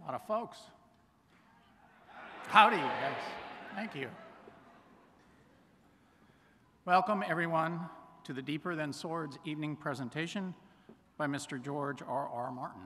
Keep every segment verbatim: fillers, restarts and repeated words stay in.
A lot of folks. Howdy, yes. Thank you. Welcome, everyone, to the Deeper Than Swords evening presentation by Mister George R R Martin.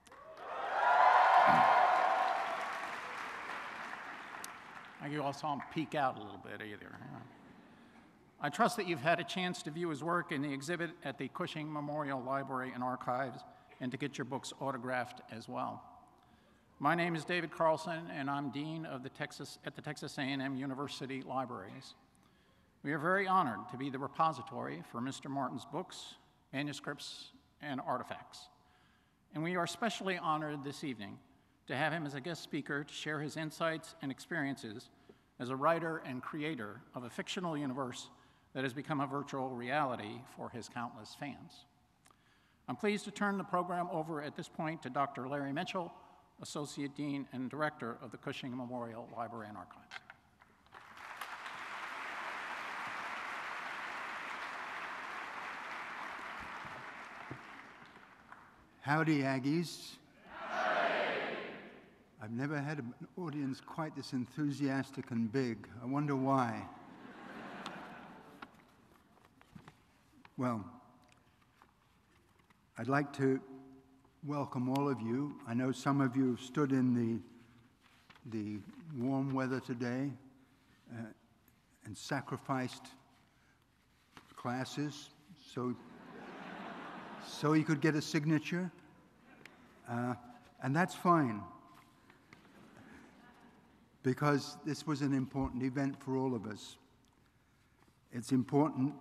You all saw him peek out a little bit either. Yeah. I trust that you've had a chance to view his work in the exhibit at the Cushing Memorial Library and Archives and to get your books autographed as well. My name is David Carlson, and I'm Dean of the Texas, at the Texas A and M University Libraries. We are very honored to be the repository for Mister Martin's books, manuscripts, and artifacts. And we are especially honored this evening to have him as a guest speaker to share his insights and experiences as a writer and creator of a fictional universe that has become a virtual reality for his countless fans. I'm pleased to turn the program over at this point to Doctor Larry Mitchell, Associate Dean and Director of the Cushing Memorial Library and Archives. Howdy, Aggies. I've never had an audience quite this enthusiastic and big. I wonder why. Well, I'd like to welcome all of you. I know some of you have stood in the, the warm weather today uh, and sacrificed classes so, so you could get a signature, uh, and that's fine, because this was an important event for all of us. It's important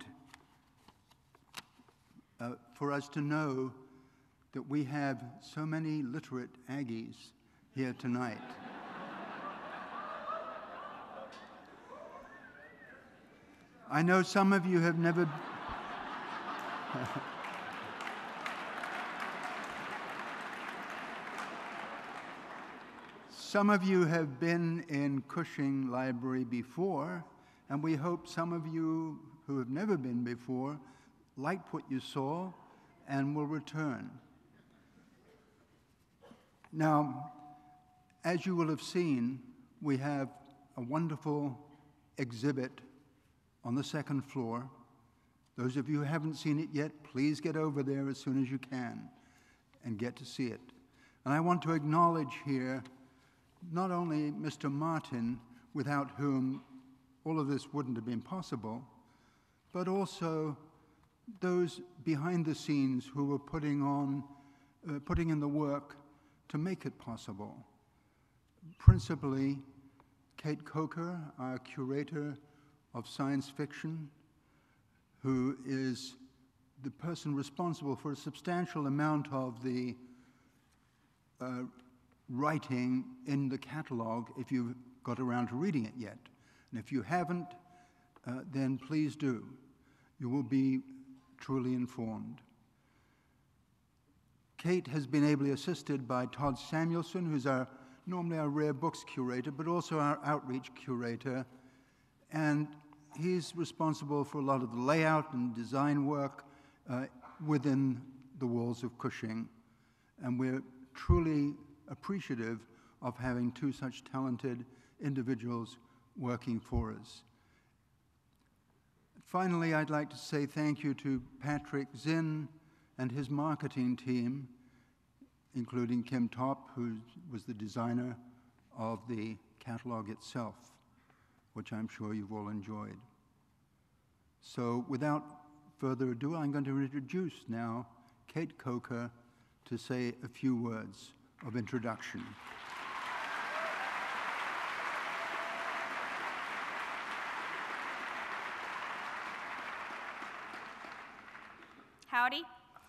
uh, for us to know that we have so many literate Aggies here tonight. I know some of you have never Some of you have been in Cushing Library before, and we hope some of you who have never been before liked what you saw and will return. Now, as you will have seen, we have a wonderful exhibit on the second floor. Those of you who haven't seen it yet, please get over there as soon as you can and get to see it. And I want to acknowledge here not only Mister Martin, without whom all of this wouldn't have been possible, but also those behind the scenes who were putting on, uh, putting in the work to make it possible. Principally, Kate Coker, our curator of science fiction, who is the person responsible for a substantial amount of the uh, writing in the catalog, if you've got around to reading it yet. And if you haven't, uh, then please do. You will be truly informed. Kate has been ably assisted by Todd Samuelson, who's our normally our rare books curator, but also our outreach curator. And he's responsible for a lot of the layout and design work uh, within the walls of Cushing. And we're truly appreciative of having two such talented individuals working for us. Finally, I'd like to say thank you to Patrick Zinn and his marketing team, including Kim Topp, who was the designer of the catalog itself, which I'm sure you've all enjoyed. So without further ado, I'm going to introduce now Kate Coker to say a few words of introduction. Howdy.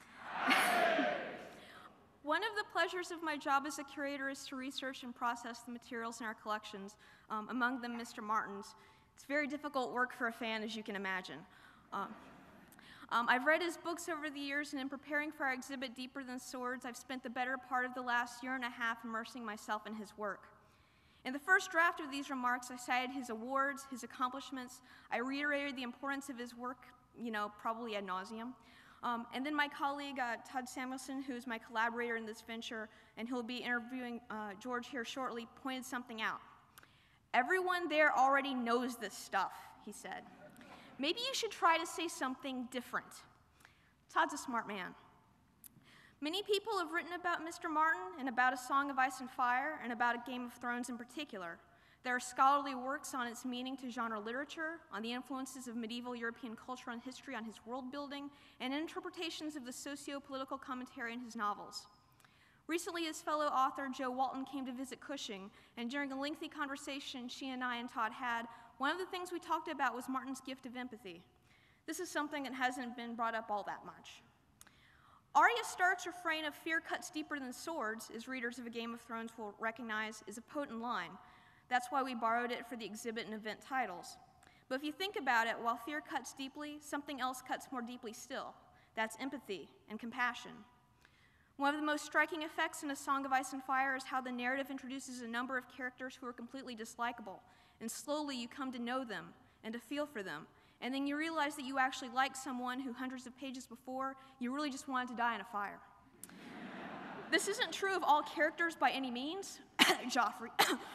One of the pleasures of my job as a curator is to research and process the materials in our collections, um, among them Mister Martin's. It's very difficult work for a fan, as you can imagine. Um, Um, I've read his books over the years, and in preparing for our exhibit, Deeper Than Swords, I've spent the better part of the last year and a half immersing myself in his work. In the first draft of these remarks, I cited his awards, his accomplishments. I reiterated the importance of his work, you know, probably ad nauseum. Um, and then my colleague, uh, Todd Samuelson, who's my collaborator in this venture, and he'll be interviewing uh, George here shortly, pointed something out. Everyone there already knows this stuff, he said. Maybe you should try to say something different. Todd's a smart man. Many people have written about Mister Martin and about A Song of Ice and Fire and about A Game of Thrones in particular. There are scholarly works on its meaning to genre literature, on the influences of medieval European culture and history on his world building, and interpretations of the socio-political commentary in his novels. Recently, his fellow author, Joe Walton, came to visit Cushing, and during a lengthy conversation she and I and Todd had, one of the things we talked about was Martin's gift of empathy. This is something that hasn't been brought up all that much. Arya Stark's refrain of "fear cuts deeper than swords," as readers of A Game of Thrones will recognize, is a potent line. That's why we borrowed it for the exhibit and event titles. But if you think about it, while fear cuts deeply, something else cuts more deeply still. That's empathy and compassion. One of the most striking effects in A Song of Ice and Fire is how the narrative introduces a number of characters who are completely dislikable, and slowly you come to know them and to feel for them. And then you realize that you actually like someone who hundreds of pages before, you really just wanted to die in a fire. This isn't true of all characters by any means. Joffrey.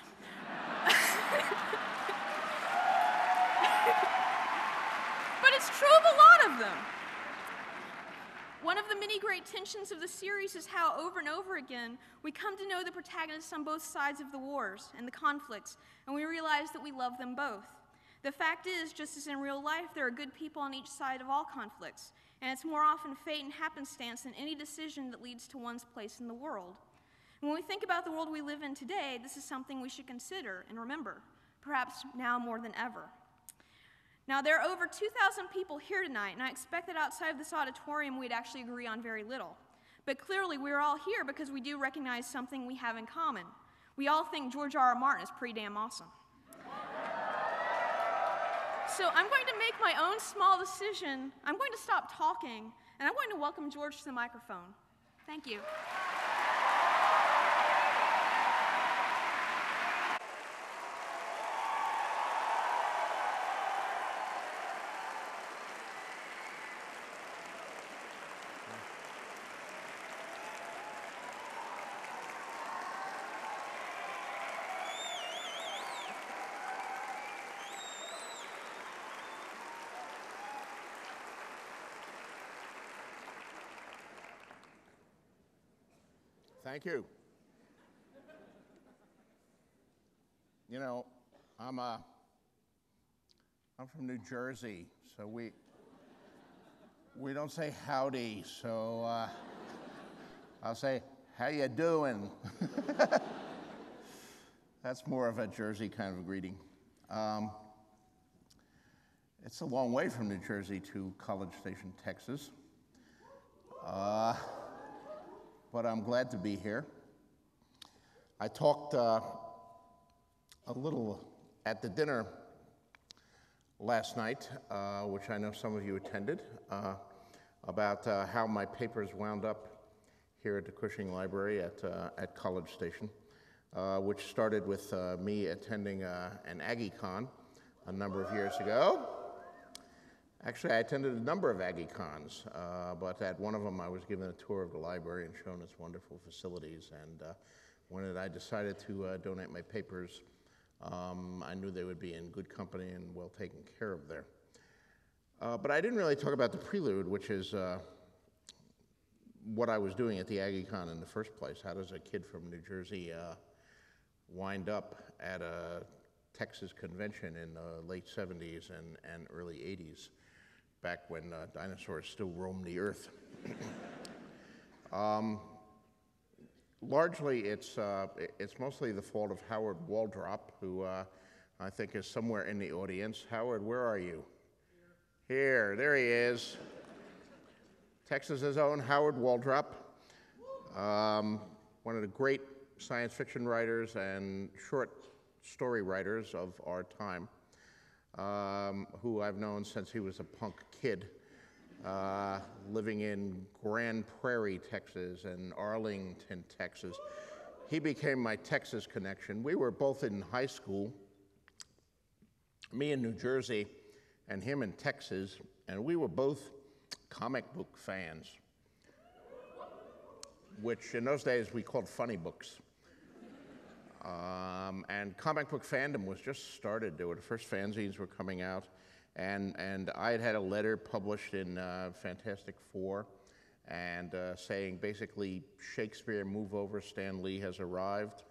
But it's true of a lot of them. One of the many great tensions of the series is how, over and over again, we come to know the protagonists on both sides of the wars and the conflicts, and we realize that we love them both. The fact is, just as in real life, there are good people on each side of all conflicts, and it's more often fate and happenstance than any decision that leads to one's place in the world. When we think about the world we live in today, this is something we should consider and remember, perhaps now more than ever. Now, there are over two thousand people here tonight, and I expect that outside of this auditorium we'd actually agree on very little. But clearly, we're all here because we do recognize something we have in common. We all think George R R Martin is pretty damn awesome. So I'm going to make my own small decision. I'm going to stop talking, and I'm going to welcome George to the microphone. Thank you. Thank you. You know, I'm uh, I'm from New Jersey, so we we don't say howdy. So uh, I'll say, "How you doing?" That's more of a Jersey kind of greeting. Um, it's a long way from New Jersey to College Station, Texas. Uh, But I'm glad to be here. I talked uh, a little at the dinner last night, uh, which I know some of you attended, uh, about uh, how my papers wound up here at the Cushing Library at, uh, at College Station, uh, which started with uh, me attending uh, an AggieCon a number of years ago. Actually, I attended a number of Aggie Cons, uh, but at one of them I was given a tour of the library and shown its wonderful facilities, and uh, when I decided to uh, donate my papers, um, I knew they would be in good company and well taken care of there. Uh, but I didn't really talk about the prelude, which is uh, what I was doing at the Aggie Con in the first place. How does a kid from New Jersey uh, wind up at a Texas convention in the late seventies and, and early eighties? Back when uh, dinosaurs still roamed the earth. um, largely, it's, uh, it's mostly the fault of Howard Waldrop, who uh, I think is somewhere in the audience. Howard, where are you? Here, there he is. Texas's own Howard Waldrop, um, one of the great science fiction writers and short story writers of our time. Um, who I've known since he was a punk kid, uh, living in Grand Prairie, Texas, and Arlington, Texas. He became my Texas connection. We were both in high school, me in New Jersey, and him in Texas, and we were both comic book fans, which in those days we called funny books. Um, and comic book fandom was just started. There were the first fanzines were coming out, and, and I had had a letter published in uh, Fantastic Four, and uh, saying basically, Shakespeare, move over, Stan Lee has arrived.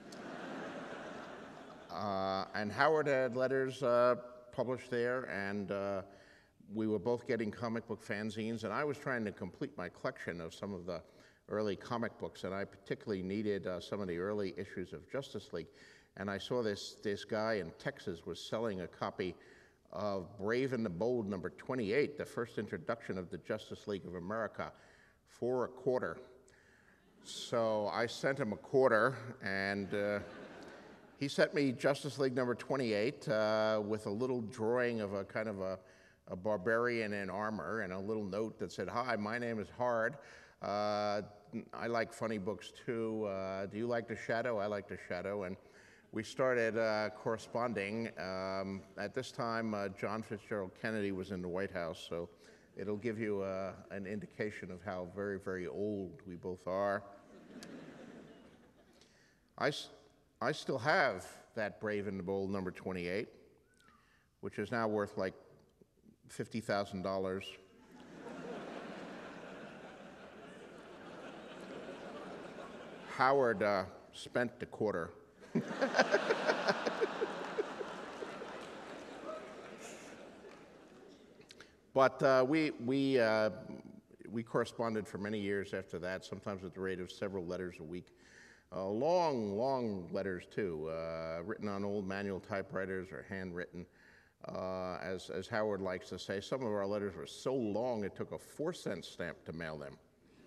uh, and Howard had letters uh, published there, and uh, we were both getting comic book fanzines, and I was trying to complete my collection of some of the early comic books, and I particularly needed uh, some of the early issues of Justice League. And I saw this, this guy in Texas was selling a copy of Brave and the Bold number twenty-eight, the first introduction of the Justice League of America, for a quarter. So I sent him a quarter, and uh, he sent me Justice League number twenty-eight uh, with a little drawing of a kind of a, a barbarian in armor and a little note that said, "Hi, my name is Hard. Uh, I like funny books too. Uh, do you like The Shadow? I like The Shadow." And we started uh, corresponding. Um, at this time, uh, John Fitzgerald Kennedy was in the White House, so it'll give you uh, an indication of how very, very old we both are. I, I still have that Brave and the Bold number twenty-eight, which is now worth like fifty thousand dollars. Howard uh, spent the quarter. But uh, we, we, uh, we corresponded for many years after that, sometimes at the rate of several letters a week. Uh, long, long letters too, uh, written on old manual typewriters or handwritten. Uh, as, as Howard likes to say, some of our letters were so long it took a four cent stamp to mail them.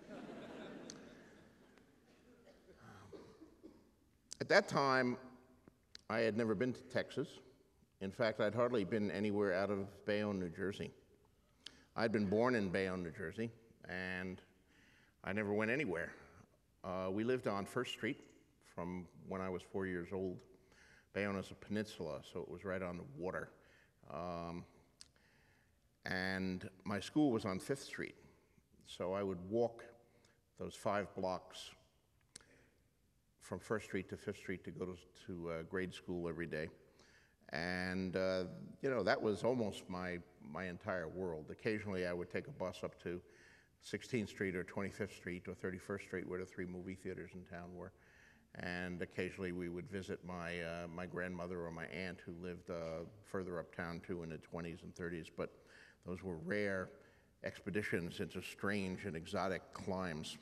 At that time, I had never been to Texas. In fact, I'd hardly been anywhere out of Bayonne, New Jersey. I'd been born in Bayonne, New Jersey, and I never went anywhere. Uh, we lived on First Street from when I was four years old. Bayonne is a peninsula, so it was right on the water. Um, and my school was on Fifth Street, so I would walk those five blocks from First Street to Fifth Street to go to, to uh, grade school every day. And, uh, you know, that was almost my, my entire world. Occasionally I would take a bus up to sixteenth Street or twenty-fifth Street or thirty-first Street, where the three movie theaters in town were. And occasionally we would visit my, uh, my grandmother or my aunt, who lived uh, further uptown too, in the twenties and thirties. But those were rare expeditions into strange and exotic climes.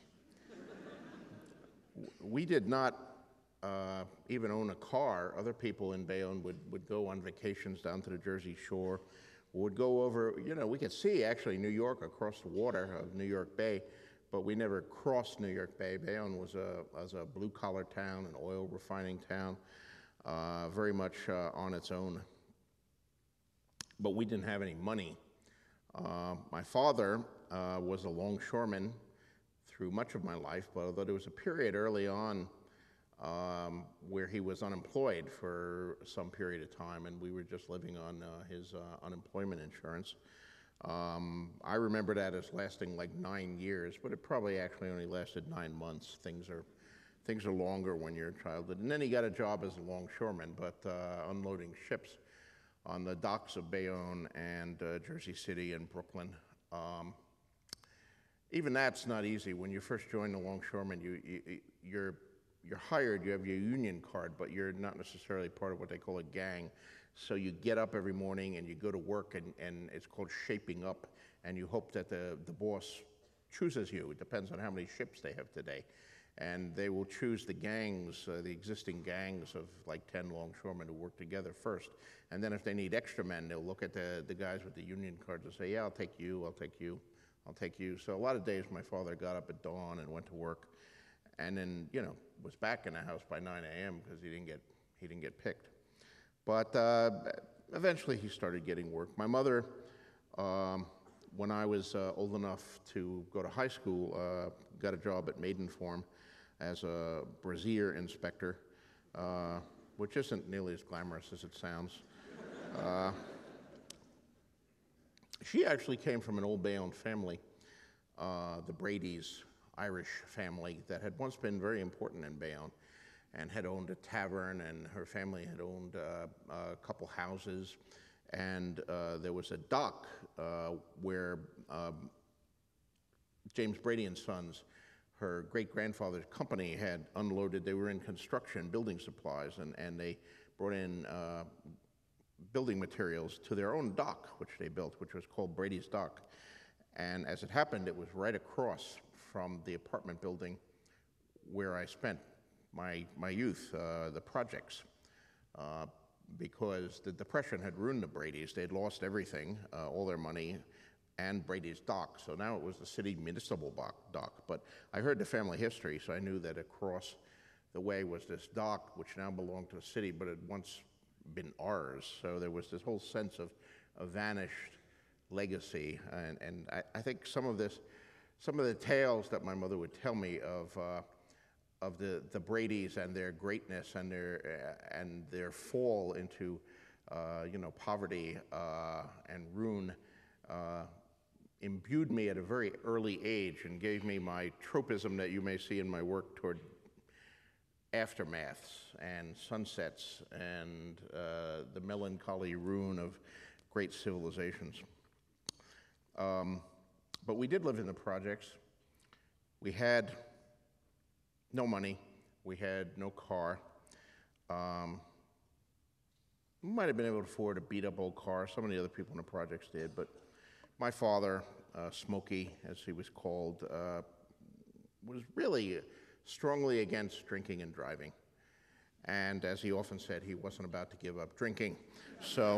We did not uh, even own a car. Other people in Bayonne would, would go on vacations down to the Jersey Shore, would go over, you know, we could see actually New York across the water of New York Bay, but we never crossed New York Bay. Bayonne was a, was a blue-collar town, an oil refining town, uh, very much uh, on its own. But we didn't have any money. Uh, my father uh, was a longshoreman through much of my life, but although there was a period early on um, where he was unemployed for some period of time, and we were just living on uh, his uh, unemployment insurance. Um, I remember that as lasting like nine years, but it probably actually only lasted nine months. Things are, things are longer when you're a childhood. And then he got a job as a longshoreman, but uh, unloading ships on the docks of Bayonne and uh, Jersey City and Brooklyn. Um, Even that's not easy. When you first join the longshoremen, you, you, you're, you're hired, you have your union card, but you're not necessarily part of what they call a gang. So you get up every morning and you go to work, and, and it's called shaping up, and you hope that the, the boss chooses you. It depends on how many ships they have today. And they will choose the gangs, uh, the existing gangs of like ten longshoremen who work together first. And then if they need extra men, they'll look at the, the guys with the union cards and say, yeah, I'll take you, I'll take you. I'll take you. So a lot of days my father got up at dawn and went to work, and then, you know, was back in the house by nine A M because he didn't get he didn't get picked. But uh, eventually he started getting work. My mother, um, when I was uh, old enough to go to high school, uh, got a job at Maidenform as a brassiere inspector, uh, which isn't nearly as glamorous as it sounds. Uh, She actually came from an old Bayonne family, uh, the Brady's Irish family that had once been very important in Bayonne and had owned a tavern, and her family had owned uh, a couple houses, and uh, there was a dock uh, where um, James Brady and Sons, her great-grandfather's company, had unloaded. They were in construction, building supplies, and, and they brought in uh, building materials to their own dock, which they built, which was called Brady's Dock. And as it happened, it was right across from the apartment building where I spent my, my youth, uh, the projects, uh, because the Depression had ruined the Bradys. They had lost everything, uh, all their money, and Brady's Dock. So now it was the city municipal dock. But I heard the family history, so I knew that across the way was this dock, which now belonged to the city, but it once been ours. So there was this whole sense of a vanished legacy. And, and I, I think some of this, some of the tales that my mother would tell me of, uh, of the, the Bradys and their greatness and their, uh, and their fall into, uh, you know, poverty uh, and ruin uh, imbued me at a very early age and gave me my tropism that you may see in my work toward aftermaths and sunsets and uh, the melancholy ruin of great civilizations. Um, but we did live in the projects. We had no money. We had no car. Um, we might have been able to afford a beat-up old car. Some of the other people in the projects did, but my father, uh, Smokey, as he was called, uh, was really strongly against drinking and driving. And as he often said, he wasn't about to give up drinking. So,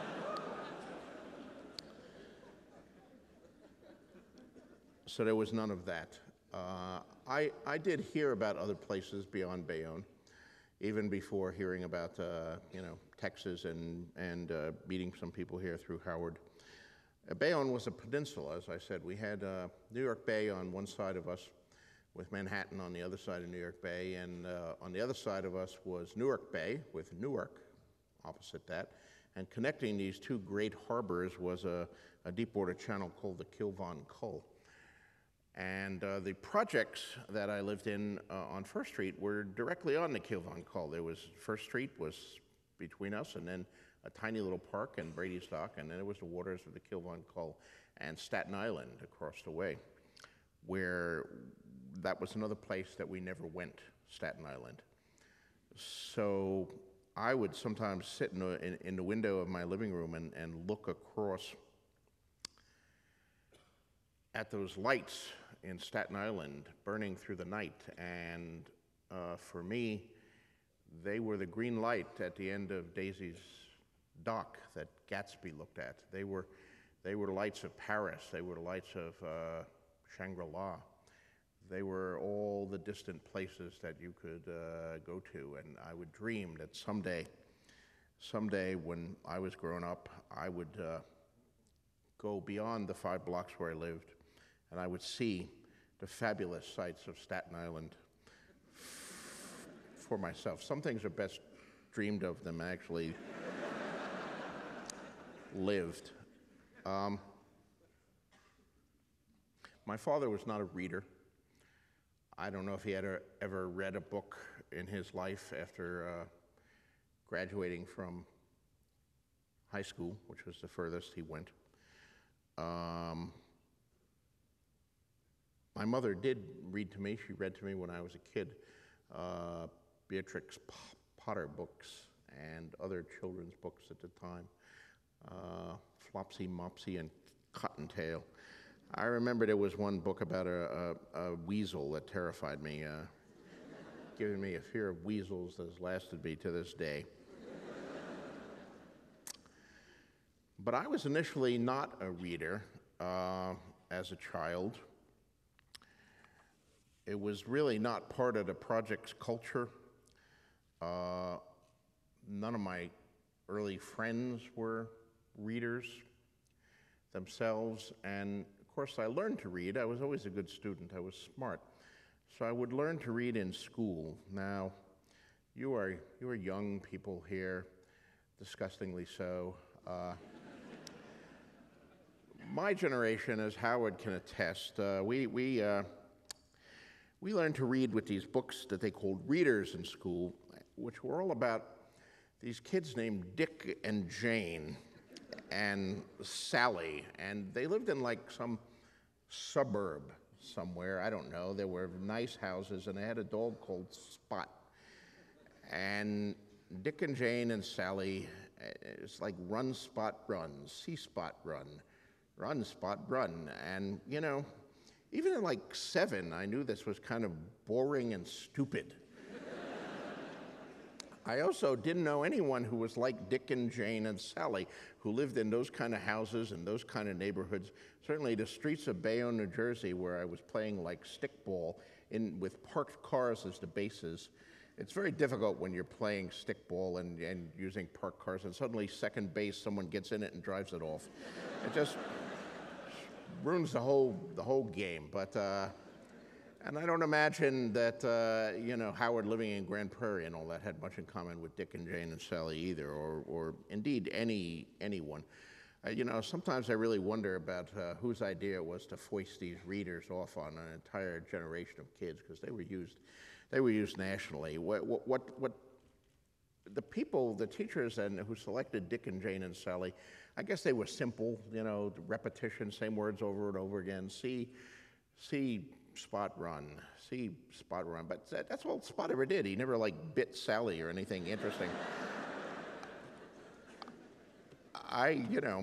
so there was none of that. Uh, I, I did hear about other places beyond Bayonne, even before hearing about, uh, you know, Texas and, and uh, meeting some people here through Howard. Uh, Bayonne was a peninsula, as I said. We had uh, New York Bay on one side of us, with Manhattan on the other side of New York Bay, and uh, on the other side of us was Newark Bay, with Newark opposite that, and connecting these two great harbors was a, a deep water channel called the Kilvan Cull. And uh, the projects that I lived in uh, on First Street were directly on the Kilvan Cull. There was, First Street was between us, and then a tiny little park and Brady's Dock, and then there was the waters of the Kilvan Cull and Staten Island across the way, where that was another place that we never went, Staten Island. So I would sometimes sit in the, in, in the window of my living room and, and look across at those lights in Staten Island burning through the night. And uh, for me, they were the green light at the end of Daisy's dock that Gatsby looked at. They were, they were the lights of Paris. They were the lights of uh, Shangri-La. They were all the distant places that you could uh, go to, and I would dream that someday, someday when I was growing up, I would uh, go beyond the five blocks where I lived, and I would see the fabulous sights of Staten Island for myself. Some things are best dreamed of than actually lived. Um, my father was not a reader. I don't know if he had ever read a book in his life after uh, graduating from high school, which was the furthest he went. Um, my mother did read to me. She read to me when I was a kid, uh, Beatrix P- Potter books and other children's books at the time, uh, Flopsy, Mopsy, and Cottontail. I remember there was one book about a, a, a weasel that terrified me, uh, giving me a fear of weasels that has lasted me to this day. But I was initially not a reader uh, as a child. It was really not part of the project's culture. Uh, none of my early friends were readers themselves, and of course I learned to read. I was always a good student. I was smart. So I would learn to read in school. Now, you are, you are young people here, disgustingly so. Uh, my generation, as Howard can attest, uh, we, we, uh, we learned to read with these books that they called readers in school, which were all about these kids named Dick and Jane and Sally, and they lived in like some suburb somewhere, I don't know. There were nice houses, and they had a dog called Spot. And Dick and Jane and Sally, it's like run, Spot, run, see Spot, run, run, Spot, run. And, you know, even at like seven, I knew this was kind of boring and stupid. I also didn't know anyone who was like Dick and Jane and Sally, who lived in those kind of houses and those kind of neighborhoods. Certainly the streets of Bayonne, New Jersey, where I was playing like stickball in, with parked cars as the bases. It's very difficult when you're playing stickball and, and using parked cars, and suddenly second base, someone gets in it and drives it off. It just ruins the whole, the whole game. But, uh, and I don't imagine that, uh, you know, Howard living in Grand Prairie and all that had much in common with Dick and Jane and Sally either, or, or indeed any, anyone. Uh, you know, sometimes I really wonder about uh, whose idea it was to foist these readers off on an entire generation of kids, because they were used, they were used nationally. What, what, what, what the people, the teachers, and who selected Dick and Jane and Sally, I guess they were simple. You know, repetition, same words over and over again. See, see. Spot, run, see Spot, run, but that, that's all Spot ever did. He never like bit Sally or anything interesting. I, you know,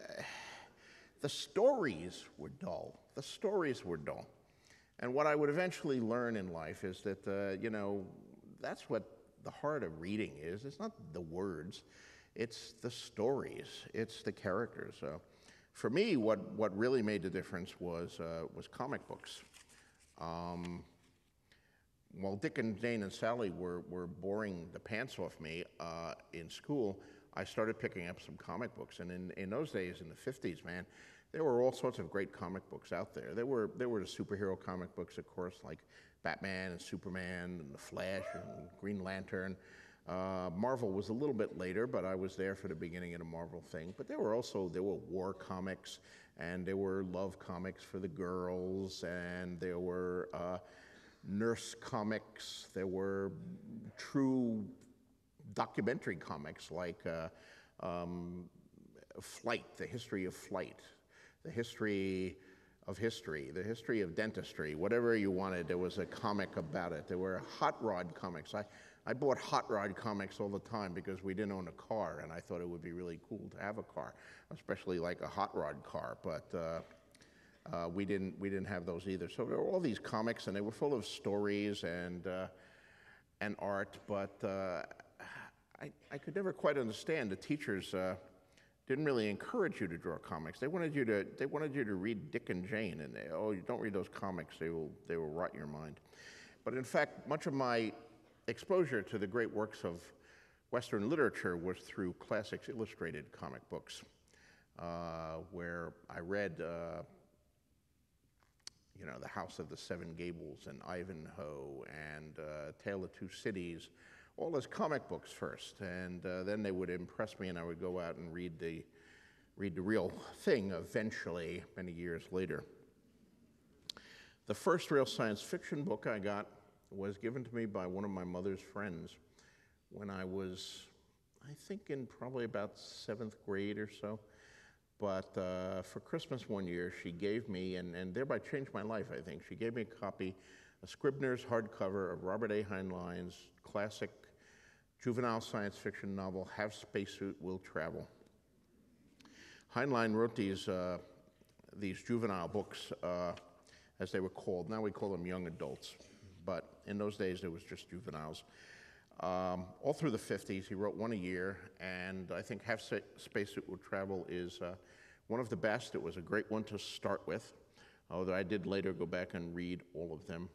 the stories were dull. The stories were dull. And what I would eventually learn in life is that, uh, you know, that's what the heart of reading is. It's not the words, it's the stories, it's the characters. So for me, what, what really made the difference was, uh, was comic books. Um, while Dick and Jane and Sally were, were boring the pants off me uh, in school, I started picking up some comic books. And in, in those days, in the fifties, man, there were all sorts of great comic books out there. There were, there were the superhero comic books, of course, like Batman and Superman and The Flash and Green Lantern. Uh, Marvel was a little bit later, but I was there for the beginning of the Marvel thing. But there were also, there were war comics, and there were love comics for the girls, and there were uh, nurse comics. There were true documentary comics like uh, um, Flight, the history of flight, the history of history, the history of dentistry, whatever you wanted, there was a comic about it. There were hot rod comics. I, I bought hot rod comics all the time because we didn't own a car, and I thought it would be really cool to have a car, especially like a hot rod car, but uh, uh, we didn't we didn't have those either. So there were all these comics, and they were full of stories and, uh, and art, but uh, I, I could never quite understand. The teachers uh, didn't really encourage you to draw comics. They wanted you to they wanted you to read Dick and Jane, and they, oh, you don't read those comics, they will they will rot your mind. But in fact, much of my exposure to the great works of Western literature was through Classics Illustrated comic books, uh, where I read, uh, you know, The House of the Seven Gables and Ivanhoe and uh, Tale of Two Cities, all as comic books first, and uh, then they would impress me, and I would go out and read the read the real thing eventually, many years later. The first real science fiction book I got was given to me by one of my mother's friends when I was, I think, in probably about seventh grade or so. But uh, for Christmas one year, she gave me, and, and thereby changed my life, I think, she gave me a copy, a Scribner's hardcover of Robert A. Heinlein's classic juvenile science fiction novel, Have Spacesuit, Will Travel. Heinlein wrote these, uh, these juvenile books, uh, as they were called. Now we call them young adults, but in those days it was just juveniles. Um, all through the fifties, he wrote one a year, and I think Have Spacesuit Will Travel is uh, one of the best. It was a great one to start with, although I did later go back and read all of them.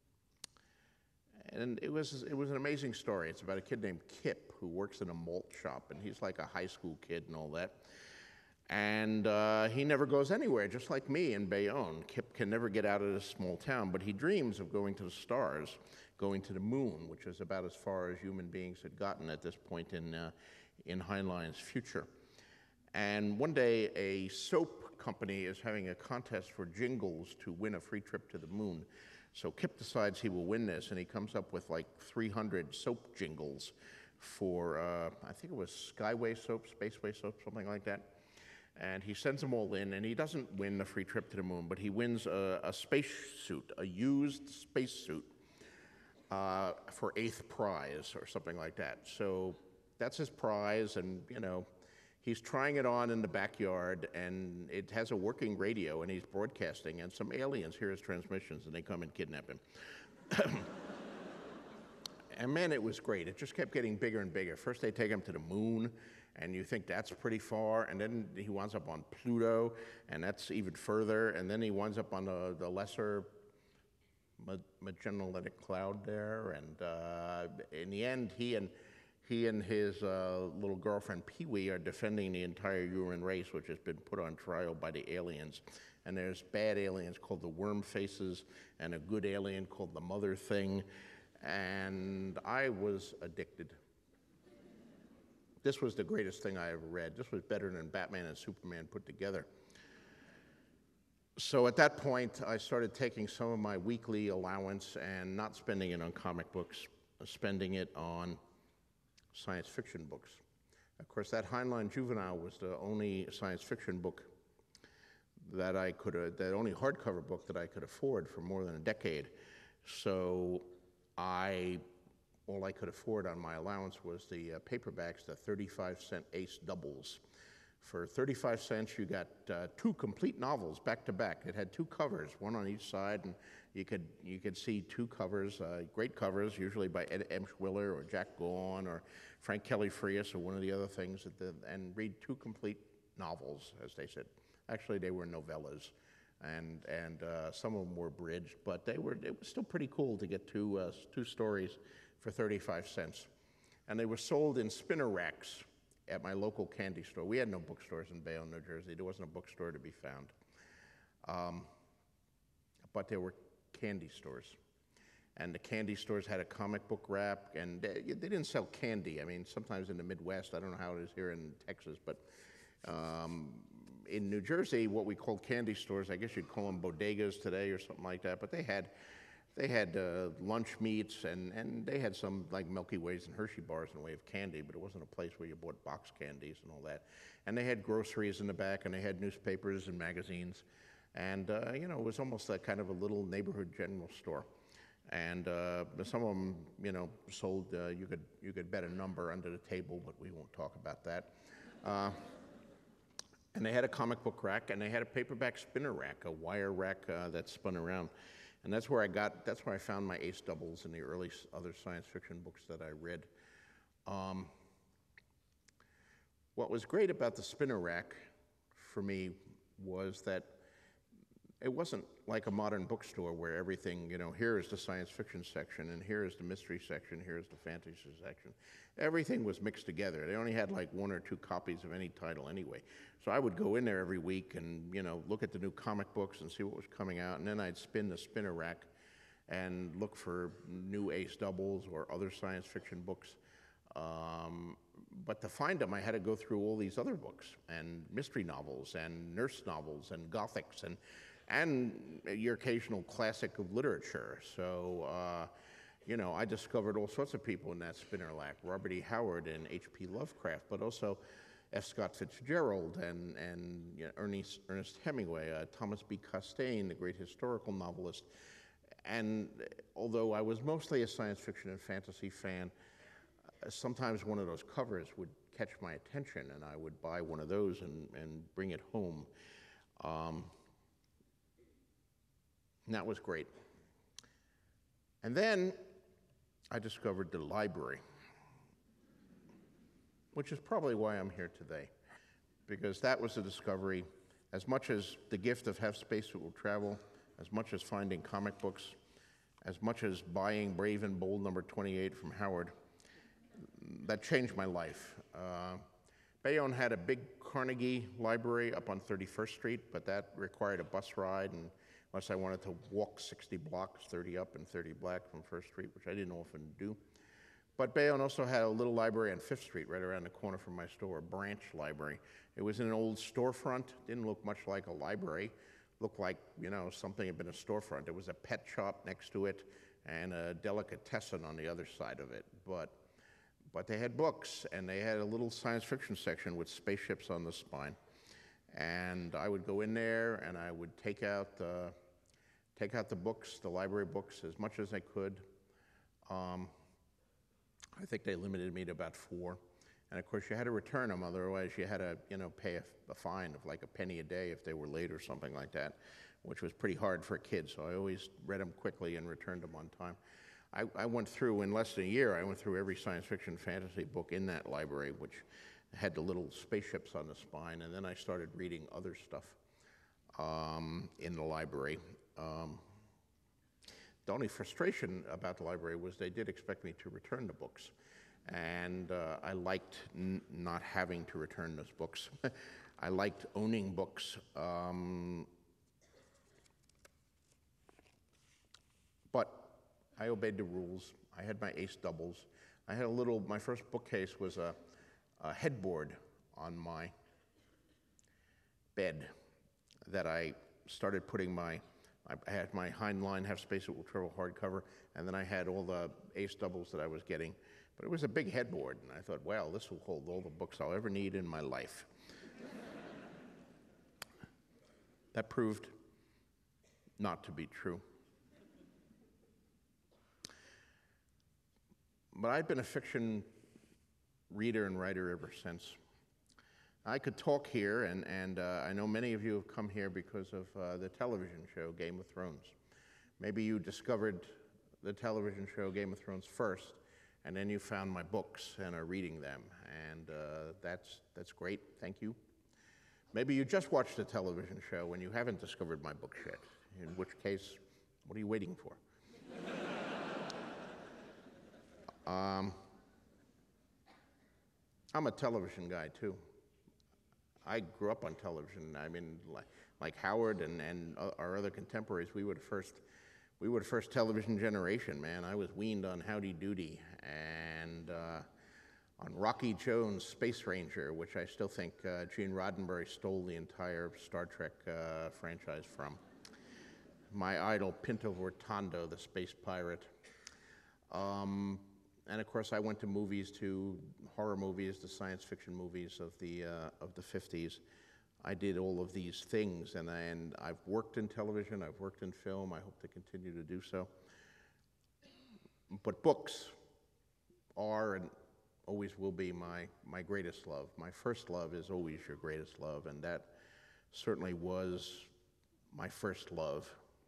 And it was, it was an amazing story. It's about a kid named Kip who works in a malt shop, and he's like a high school kid and all that. And uh, he never goes anywhere, just like me in Bayonne. Kip can never get out of this small town, but he dreams of going to the stars, going to the moon, which is about as far as human beings had gotten at this point in, uh, in Heinlein's future. And one day, a soap company is having a contest for jingles to win a free trip to the moon. So Kip decides he will win this, and he comes up with like three hundred soap jingles for, uh, I think it was Skyway soap, Spaceway soap, something like that. And he sends them all in, and he doesn't win a free trip to the moon, but he wins a, a space suit, a used space suit uh, for eighth prize or something like that. So that's his prize, and you know, he's trying it on in the backyard, and it has a working radio, and he's broadcasting, and some aliens hear his transmissions, and they come and kidnap him. And man, it was great. It just kept getting bigger and bigger. First they take him to the moon, and you think that's pretty far, and then he winds up on Pluto, and that's even further, and then he winds up on the, the lesser Magellanic Cloud there, and uh, in the end, he and he and his uh, little girlfriend Pee-wee are defending the entire human race, which has been put on trial by the aliens. And there's bad aliens called the worm faces, and a good alien called the mother thing, and I was addicted. This was the greatest thing I ever read. This was better than Batman and Superman put together. So at that point, I started taking some of my weekly allowance and not spending it on comic books, spending it on science fiction books. Of course, that Heinlein Juvenile was the only science fiction book that I could, uh, that only hardcover book that I could afford for more than a decade. So I, all I could afford on my allowance was the uh, paperbacks, the thirty-five cent ace doubles. For thirty-five cents, you got uh, two complete novels back to back. It had two covers, one on each side, and you could you could see two covers, uh, great covers, usually by Ed Emshwiller or Jack Gaughan or Frank Kelly Frias or one of the other things, that the, and read two complete novels, as they said. Actually, they were novellas, and and uh, some of them were abridged, but they were it was still pretty cool to get two uh, two stories for thirty-five cents, and they were sold in spinner racks at my local candy store. We had no bookstores in Bayonne, New Jersey. There wasn't a bookstore to be found. Um, but there were candy stores. And the candy stores had a comic book rack, and they, they didn't sell candy. I mean, sometimes in the Midwest, I don't know how it is here in Texas, but um, in New Jersey, what we called candy stores, I guess you'd call them bodegas today or something like that, but they had They had uh, lunch meats, and, and they had some like Milky Ways and Hershey bars in the way of candy, but it wasn't a place where you bought box candies and all that. And they had groceries in the back, and they had newspapers and magazines. And, uh, you know, it was almost like kind of a little neighborhood general store. And uh, some of them, you know, sold, uh, you could you could bet a number under the table, but we won't talk about that. Uh, and they had a comic book rack, and they had a paperback spinner rack, a wire rack uh, that spun around. And that's where I got, that's where I found my ace doubles and the early other science fiction books that I read. Um, what was great about the spinner rack for me was that it wasn't like a modern bookstore where everything, you know, here is the science fiction section, and here is the mystery section, here is the fantasy section. Everything was mixed together. They only had like one or two copies of any title anyway. So I would go in there every week and, you know, look at the new comic books and see what was coming out, and then I'd spin the spinner rack and look for new ace doubles or other science fiction books. Um, but to find them, I had to go through all these other books, and mystery novels, and nurse novels, and gothics, and and your occasional classic of literature. So, uh, you know, I discovered all sorts of people in that spinner rack, Robert E. Howard and H P Lovecraft, but also F. Scott Fitzgerald and, and you know, Ernest, Ernest Hemingway, uh, Thomas B. Costain, the great historical novelist. And although I was mostly a science fiction and fantasy fan, uh, sometimes one of those covers would catch my attention, and I would buy one of those and, and bring it home. Um, And that was great. And then I discovered the library, which is probably why I'm here today, because that was a discovery. As much as the gift of Have Space That Will Travel, as much as finding comic books, as much as buying Brave and Bold number twenty-eight from Howard, that changed my life. Uh, Bayonne had a big Carnegie library up on thirty-first Street, but that required a bus ride, and unless I wanted to walk sixty blocks, thirty up and thirty back from First Street, which I didn't often do. But Bayonne also had a little library on Fifth Street right around the corner from my store, a branch library. It was in an old storefront, didn't look much like a library, looked like, you know, something had been a storefront. There was a pet shop next to it and a delicatessen on the other side of it. But, but they had books, and they had a little science fiction section with spaceships on the spine. And I would go in there and I would take out, uh, take out the books, the library books, as much as I could. Um, I think they limited me to about four. And of course, you had to return them, otherwise you had to, you know, pay a, a fine of like a penny a day if they were late or something like that, which was pretty hard for a kid, so I always read them quickly and returned them on time. I, I went through, in less than a year, I went through every science fiction fantasy book in that library, which had the little spaceships on the spine, and then I started reading other stuff um, in the library. Um, The only frustration about the library was they did expect me to return the books. And uh, I liked n not having to return those books. I liked owning books. Um, but I obeyed the rules. I had my ace doubles. I had a little, my first bookcase was a, a headboard on my bed that I started putting my I had my Heinlein Have Space It Will Travel hardcover, and then I had all the ace doubles that I was getting. But it was a big headboard, and I thought, well, this will hold all the books I'll ever need in my life. That proved not to be true. But I'd been a fiction reader and writer ever since. I could talk here, and, and uh, I know many of you have come here because of uh, the television show Game of Thrones. Maybe you discovered the television show Game of Thrones first, and then you found my books and are reading them, and uh, that's, that's great, thank you. Maybe you just watched the television show and you haven't discovered my books yet, in which case, what are you waiting for? um, I'm a television guy, too. I grew up on television. I mean, like, like Howard and, and our other contemporaries, we were the first, we were the first television generation, man. I was weaned on Howdy Doody and uh, on Rocky Jones' Space Ranger, which I still think uh, Gene Roddenberry stole the entire Star Trek uh, franchise from. My idol, Pinto Vortando, the space pirate. Um, And of course, I went to movies, to horror movies, to science fiction movies of the uh, of the fifties. I did all of these things, and, I, and I've worked in television, I've worked in film, I hope to continue to do so. But books are and always will be my, my greatest love. My first love is always your greatest love, and that certainly was my first love.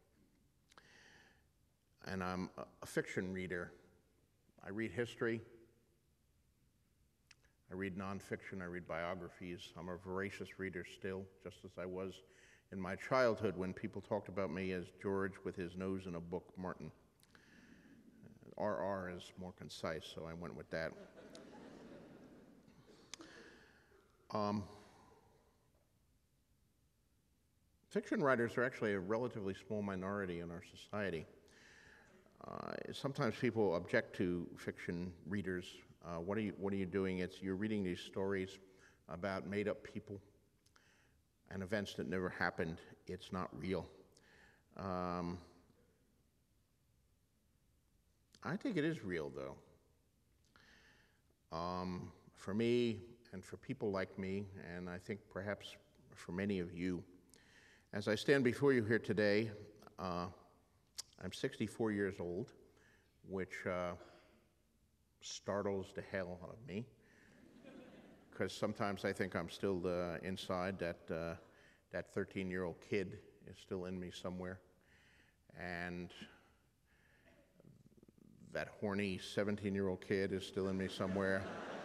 And I'm a, a fiction reader. I read history, I read nonfiction, I read biographies. I'm a voracious reader still, just as I was in my childhood when people talked about me as George with his nose in a book, Martin. R R is more concise, so I went with that. Um, fiction writers are actually a relatively small minority in our society. Uh, sometimes people object to fiction readers. Uh, what are you, what are you doing? It's, you're reading these stories about made-up people and events that never happened. It's not real. Um, I think it is real, though. Um, for me, and for people like me, and I think perhaps for many of you, as I stand before you here today, uh, I'm sixty-four years old, which uh, startles the hell out of me, because sometimes I think I'm still uh, inside, that uh, that thirteen-year-old kid is still in me somewhere, and that horny seventeen-year-old kid is still in me somewhere,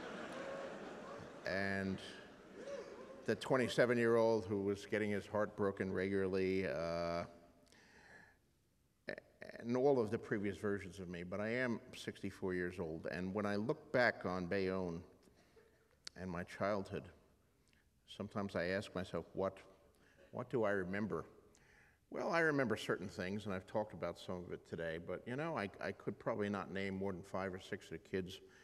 and the twenty-seven-year-old who was getting his heart broken regularly, uh, and all of the previous versions of me, but I am sixty-four years old, and when I look back on Bayonne and my childhood, sometimes I ask myself, what, what do I remember? Well, I remember certain things, and I've talked about some of it today, but you know, I, I could probably not name more than five or six of the kids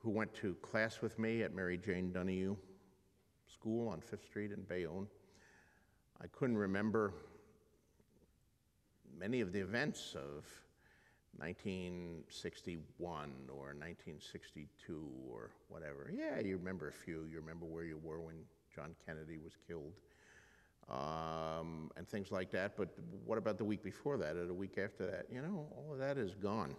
who went to class with me at Mary Jane Donahue School on Fifth Street in Bayonne. I couldn't remember many of the events of nineteen sixty-one or nineteen sixty-two or whatever. Yeah, you remember a few. You remember where you were when John Kennedy was killed, um, and things like that. But what about the week before that or the week after that? You know, all of that is gone.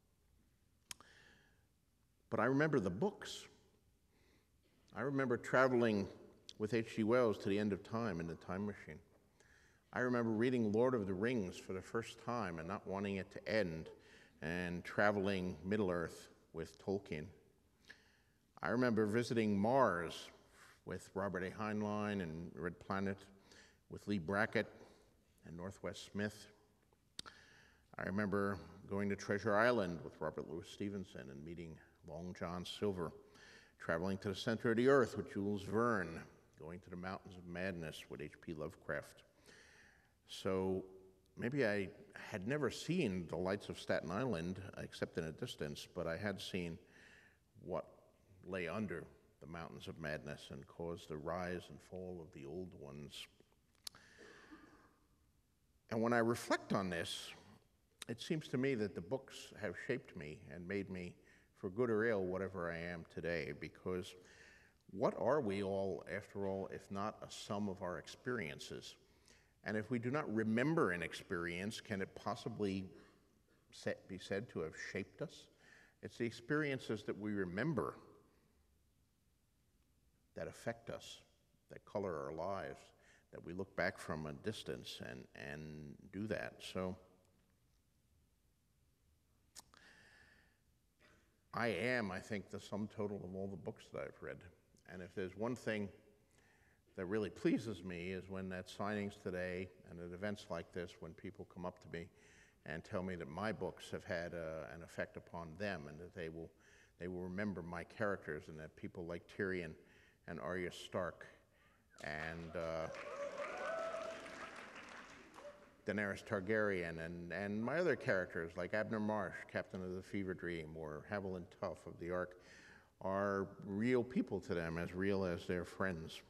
But I remember the books. I remember traveling with H G Wells to the end of time in the time machine. I remember reading Lord of the Rings for the first time and not wanting it to end, and traveling Middle-earth with Tolkien. I remember visiting Mars with Robert A. Heinlein and Red Planet, with Lee Brackett and Northwest Smith. I remember going to Treasure Island with Robert Louis Stevenson and meeting Long John Silver, traveling to the center of the earth with Jules Verne, going to the Mountains of Madness with H P Lovecraft. So maybe I had never seen the lights of Staten Island except in a distance, but I had seen what lay under the Mountains of Madness and caused the rise and fall of the old ones. And when I reflect on this, it seems to me that the books have shaped me and made me, for good or ill, whatever I am today, because what are we all, after all, if not a sum of our experiences? And if we do not remember an experience, can it possibly set, be said to have shaped us? It's the experiences that we remember that affect us, that color our lives, that we look back from a distance and, and do that. So I am, I think, the sum total of all the books that I've read. And if there's one thing that really pleases me is when at signings today and at events like this, when people come up to me and tell me that my books have had uh, an effect upon them, and that they will, they will remember my characters, and that people like Tyrion and Arya Stark and uh, Daenerys Targaryen and, and my other characters like Abner Marsh, Captain of the Fever Dream, or Haviland Tuff of the Ark, are real people to them, as real as their friends.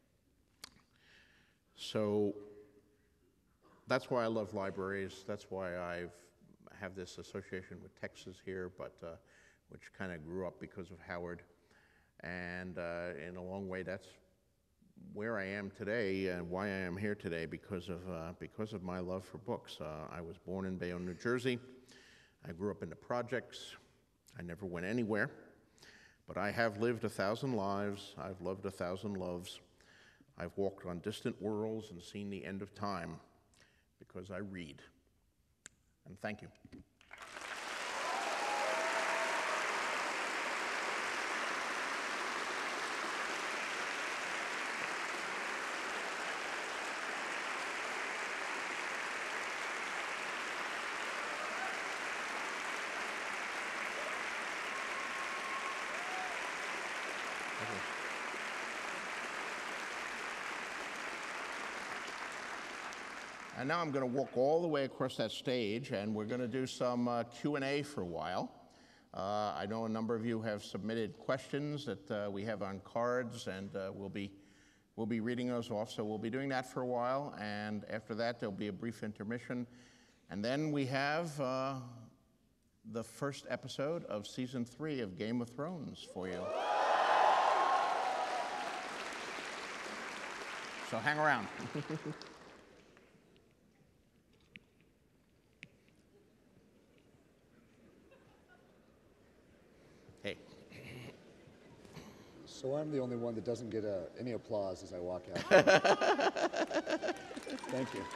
So that's why I love libraries. That's why I have this association with Texas here, but uh, which kind of grew up because of Howard. And uh, in a long way, that's where I am today and why I am here today, because of, uh, because of my love for books. Uh, I was born in Bayonne, New Jersey. I grew up in the projects. I never went anywhere. But I have lived a thousand lives. I've loved a thousand loves. I've walked on distant worlds and seen the end of time because I read. And thank you. And now I'm going to walk all the way across that stage, and we're going to do some uh, Q and A for a while. Uh, I know a number of you have submitted questions that uh, we have on cards, and uh, we'll be we'll be reading those off. So we'll be doing that for a while, and after that there'll be a brief intermission, and then we have uh, the first episode of season three of Game of Thrones for you. So hang around. Hey. So I'm the only one that doesn't get uh, any applause as I walk out. Thank you.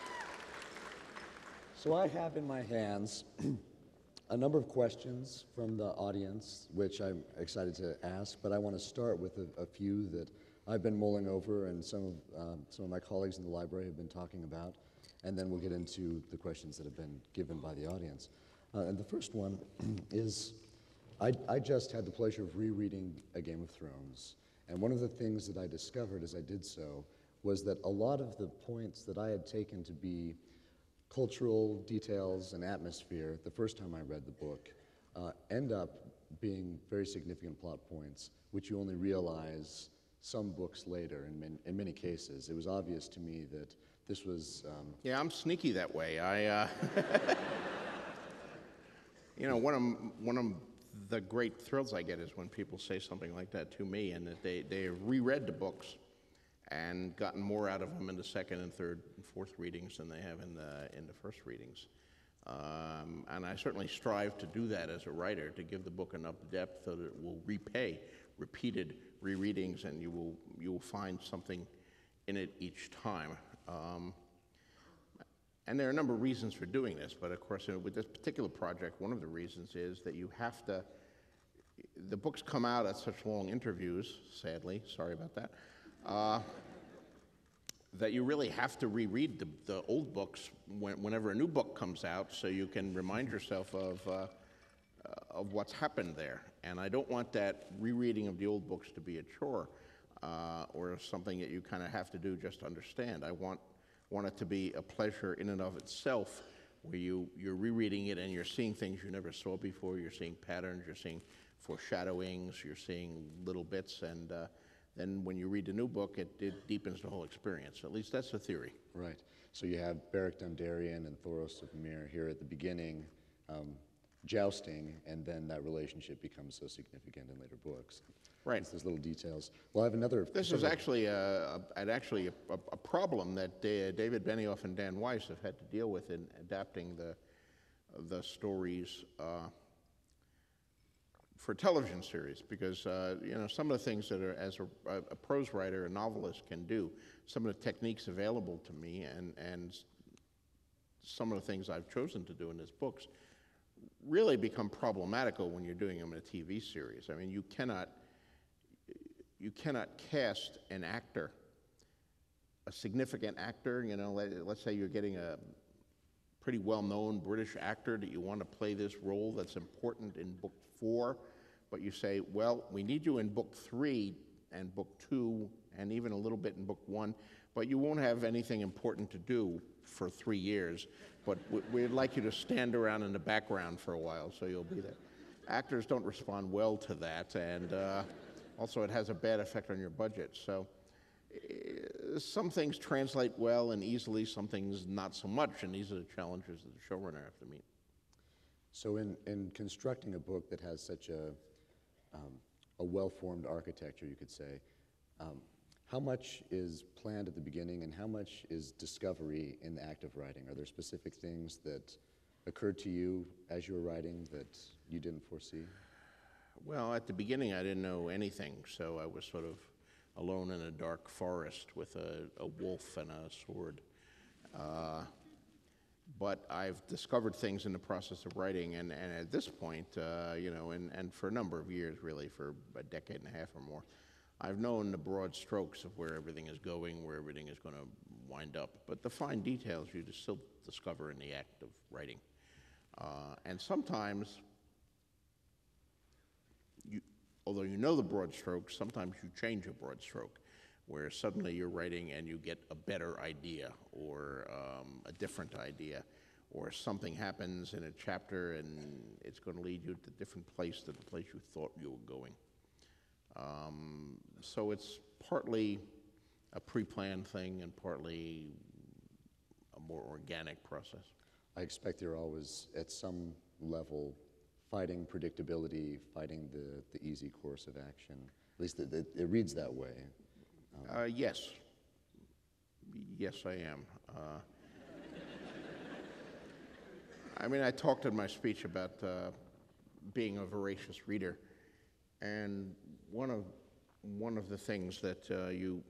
So I have in my hands a number of questions from the audience, which I'm excited to ask, but I want to start with a, a few that I've been mulling over and some of, um, some of my colleagues in the library have been talking about, and then we'll get into the questions that have been given by the audience. Uh, and the first one is, I, I just had the pleasure of rereading A Game of Thrones, and one of the things that I discovered as I did so was that a lot of the points that I had taken to be cultural details and atmosphere the first time I read the book uh, end up being very significant plot points, which you only realize some books later. In, man, in many cases, it was obvious to me that this was. Um, Yeah, I'm sneaky that way. I, uh, you know, one of one of the great thrills I get is when people say something like that to me, and that they they have reread the books and gotten more out of them in the second and third and fourth readings than they have in the in the first readings. Um, and I certainly strive to do that as a writer, to give the book enough depth so that it will repay repeated rereadings, and you will you will find something in it each time. Um, and there are a number of reasons for doing this, but of course, you know, with this particular project, one of the reasons is that you have to. The books come out at such long interviews. Sadly, sorry about that. Uh, that you really have to reread the, the old books when, whenever a new book comes out, so you can remind yourself of, uh, uh, of what's happened there. And I don't want that rereading of the old books to be a chore uh, or something that you kind of have to do just to understand. I want, want it to be a pleasure in and of itself, where you, you're rereading it and you're seeing things you never saw before, you're seeing patterns, you're seeing foreshadowings, you're seeing little bits, and uh, then when you read the new book, it, it deepens the whole experience. At least that's the theory. Right. So you have Beric Dondarrion and Thoros of Myr here at the beginning, um, jousting, and then that relationship becomes so significant in later books. Right. It's those little details. Well, I have another. This is actually a, a, actually a, a problem that Da- David Benioff and Dan Weiss have had to deal with in adapting the the stories uh, for television series, because uh, you know, some of the things that are, as a, a prose writer, a novelist can do, some of the techniques available to me, and and some of the things I've chosen to do in his books, really become problematical when you're doing them in a T V series. I mean, you cannot you cannot cast an actor, a significant actor. You know, let, let's say you're getting a pretty well-known British actor that you want to play this role that's important in book four, but you say, well, we need you in book three and book two and even a little bit in book one, but you won't have anything important to do for three years, but we'd like you to stand around in the background for a while, so you'll be there. Actors don't respond well to that, and uh, also it has a bad effect on your budget. So uh, some things translate well and easily, some things not so much, and these are the challenges that the showrunner have to meet. So in, in constructing a book that has such a, um, a well-formed architecture, you could say, um, how much is planned at the beginning and how much is discovery in the act of writing? Are there specific things that occurred to you as you were writing that you didn't foresee? Well, at the beginning I didn't know anything, so I was sort of alone in a dark forest with a, a wolf and a sword. Uh, But I've discovered things in the process of writing, and, and at this point, uh, you know, and, and for a number of years, really, for a decade and a half or more, I've known the broad strokes of where everything is going, where everything is going to wind up. But the fine details you just still discover in the act of writing. Uh, and sometimes, you, although you know the broad strokes, sometimes you change a broad stroke, where suddenly you're writing and you get a better idea or um, a different idea, or something happens in a chapter and it's going to lead you to a different place than the place you thought you were going. Um, so it's partly a pre-planned thing and partly a more organic process. I expect you're always, at some level, fighting predictability, fighting the, the easy course of action. At least it, it, it reads that way. Uh, yes. Yes, I am. Uh, I mean, I talked in my speech about uh, being a voracious reader, and one of one of the things that uh, you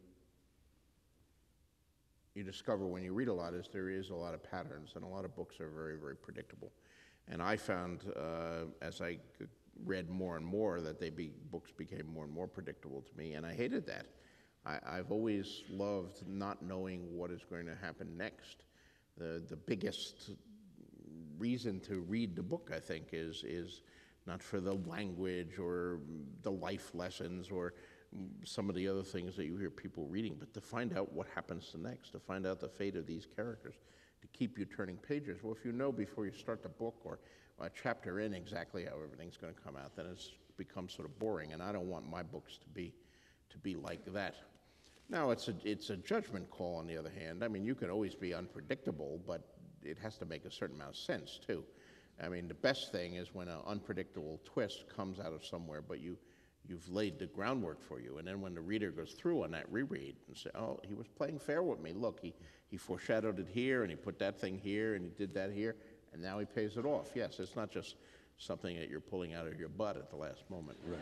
you discover when you read a lot is there is a lot of patterns, and a lot of books are very, very predictable. And I found, uh, as I read more and more, that they be, books became more and more predictable to me, and I hated that. I, I've always loved not knowing what is going to happen next. The the biggest reason to read the book, I think, is is not for the language or the life lessons or some of the other things that you hear people reading, but to find out what happens next, to find out the fate of these characters, to keep you turning pages. Well, if you know before you start the book, or a chapter in exactly how everything's going to come out, then it's become sort of boring, and I don't want my books to be to be like that. Now, it's a, it's a judgment call, on the other hand. I mean, you can always be unpredictable, but it has to make a certain amount of sense, too. I mean, the best thing is when an unpredictable twist comes out of somewhere, but you, you've laid the groundwork for you, and then when the reader goes through on that reread and say, oh, he was playing fair with me. Look, he, he foreshadowed it here, and he put that thing here, and he did that here, and now he pays it off. Yes, it's not just something that you're pulling out of your butt at the last moment. Right.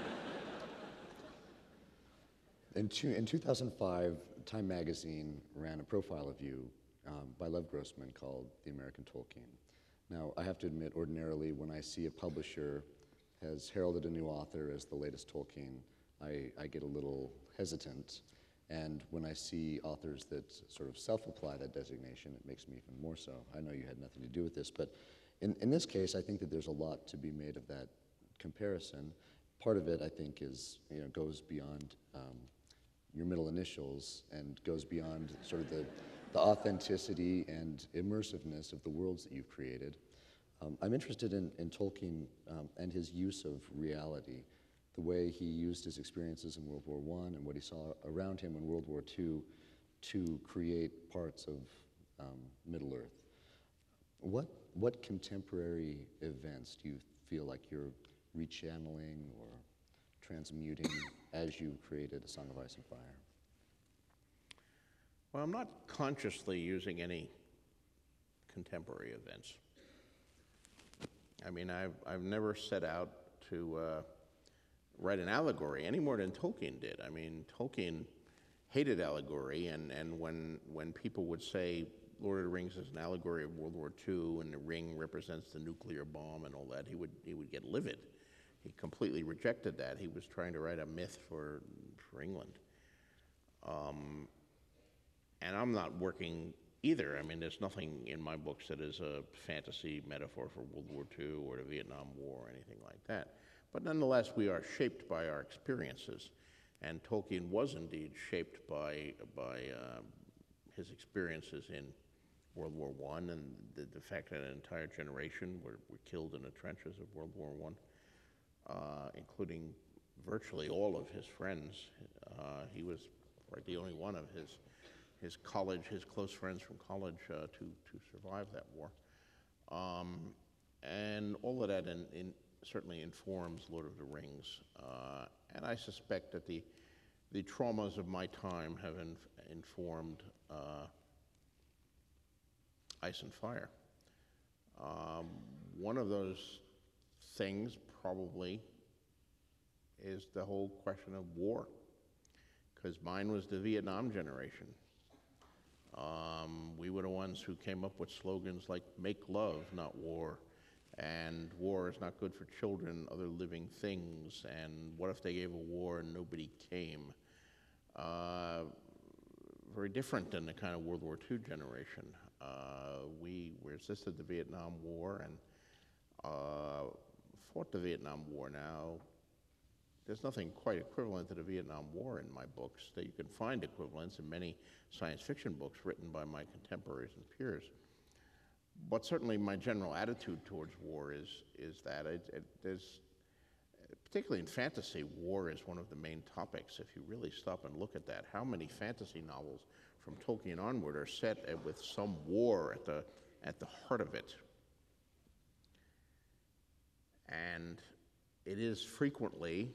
In, two, in two thousand five, Time magazine ran a profile of you um, by Lev Grossman called The American Tolkien. Now, I have to admit, ordinarily, when I see a publisher has heralded a new author as the latest Tolkien, I, I get a little hesitant. And when I see authors that sort of self-apply that designation, it makes me even more so. I know you had nothing to do with this, but in, in this case, I think that there's a lot to be made of that comparison. Part of it, I think, is, you know, goes beyond um, your middle initials and goes beyond sort of the, the authenticity and immersiveness of the worlds that you've created. Um, I'm interested in, in Tolkien um, and his use of reality, the way he used his experiences in World War One and what he saw around him in World War Two to create parts of um, Middle-earth. What, what contemporary events do you feel like you're rechanneling or transmuting as you created A Song of Ice and Fire? Well, I'm not consciously using any contemporary events. I mean, I've, I've never set out to uh, write an allegory any more than Tolkien did. I mean, Tolkien hated allegory, and, and when, when people would say Lord of the Rings is an allegory of World War Two and the ring represents the nuclear bomb and all that, he would, he would get livid. He completely rejected that. He was trying to write a myth for, for England. Um, and I'm not working either. I mean, there's nothing in my books that is a fantasy metaphor for World War Two or the Vietnam War or anything like that. But nonetheless, we are shaped by our experiences. And Tolkien was indeed shaped by, by uh, his experiences in World War One and the, the fact that an entire generation were, were killed in the trenches of World War One. Uh, including virtually all of his friends. Uh, he was like the only one of his his college, his close friends from college uh, to to survive that war. Um, and all of that in, in certainly informs Lord of the Rings. Uh, and I suspect that the the traumas of my time have inf informed uh, Ice and Fire. Um, one of those things probably is the whole question of war, because mine was the Vietnam generation. Um, we were the ones who came up with slogans like "Make love, not war," and "War is not good for children, other living things," and "What if they gave a war and nobody came?" Uh, very different than the kind of World War Two generation. Uh, we resisted the Vietnam War and uh, fought the Vietnam War. Now, there's nothing quite equivalent to the Vietnam War in my books. That you can find equivalents in many science fiction books written by my contemporaries and peers. But certainly my general attitude towards war is, is that it, it, there's, particularly in fantasy, war is one of the main topics. If you really stop and look at that, how many fantasy novels from Tolkien onward are set with some war at the, at the heart of it? And it is frequently,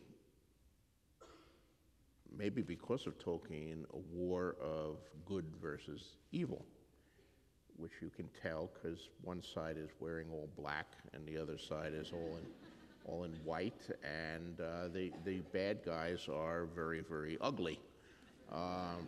maybe because of Tolkien, a war of good versus evil, which you can tell because one side is wearing all black and the other side is all in, all in white, and uh, the, the bad guys are very, very ugly. Um,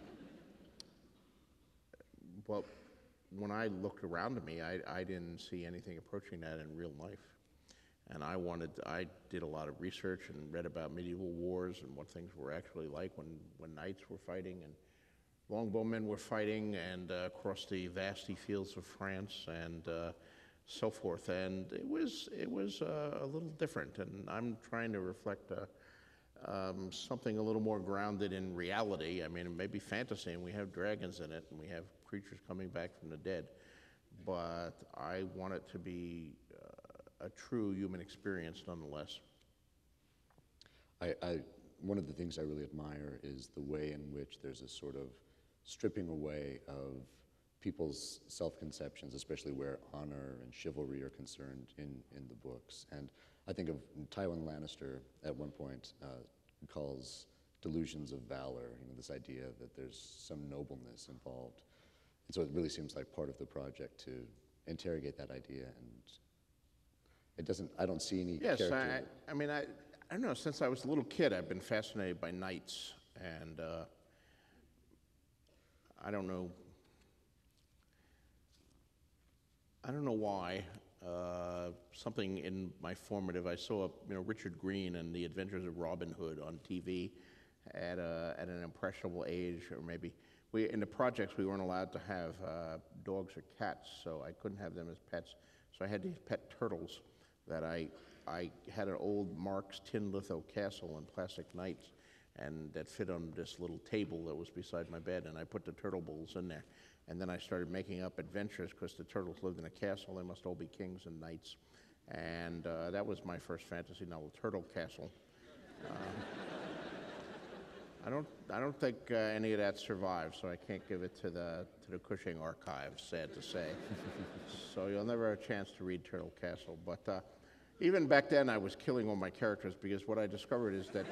but when I looked around me, I, I didn't see anything approaching that in real life. And I wanted, I did a lot of research and read about medieval wars and what things were actually like when, when knights were fighting and longbowmen were fighting and uh, across the vasty fields of France and uh, so forth. And it was, it was uh, a little different. And I'm trying to reflect uh, um, something a little more grounded in reality. I mean, it may be fantasy and we have dragons in it and we have creatures coming back from the dead. But I want it to be uh, a true human experience nonetheless. I, I, one of the things I really admire is the way in which there's a sort of stripping away of people's self-conceptions, especially where honor and chivalry are concerned in, in the books. And I think of Tywin Lannister at one point uh, calls delusions of valor, you know, this idea that there's some nobleness involved. And so it really seems like part of the project to interrogate that idea, and it doesn't, I don't see any Yes, character. I, I mean, I, I don't know, since I was a little kid, I've been fascinated by knights, and uh, I don't know, I don't know why. Uh, something in my formative, I saw, you know, Richard Green and the Adventures of Robin Hood on T V at a, at an impressionable age, or maybe we in the projects we weren't allowed to have uh, dogs or cats, so I couldn't have them as pets. So I had these pet turtles that I I had an old Mark's tin litho castle and plastic knights, and that fit on this little table that was beside my bed, and I put the turtle bowls in there. And then I started making up adventures because the turtles lived in a castle. They must all be kings and knights. And uh, that was my first fantasy novel, Turtle Castle. Uh, I don't, I don't think uh, any of that survived, so I can't give it to the, to the Cushing archives, sad to say. So you'll never have a chance to read Turtle Castle. But uh, even back then, I was killing all my characters because what I discovered is that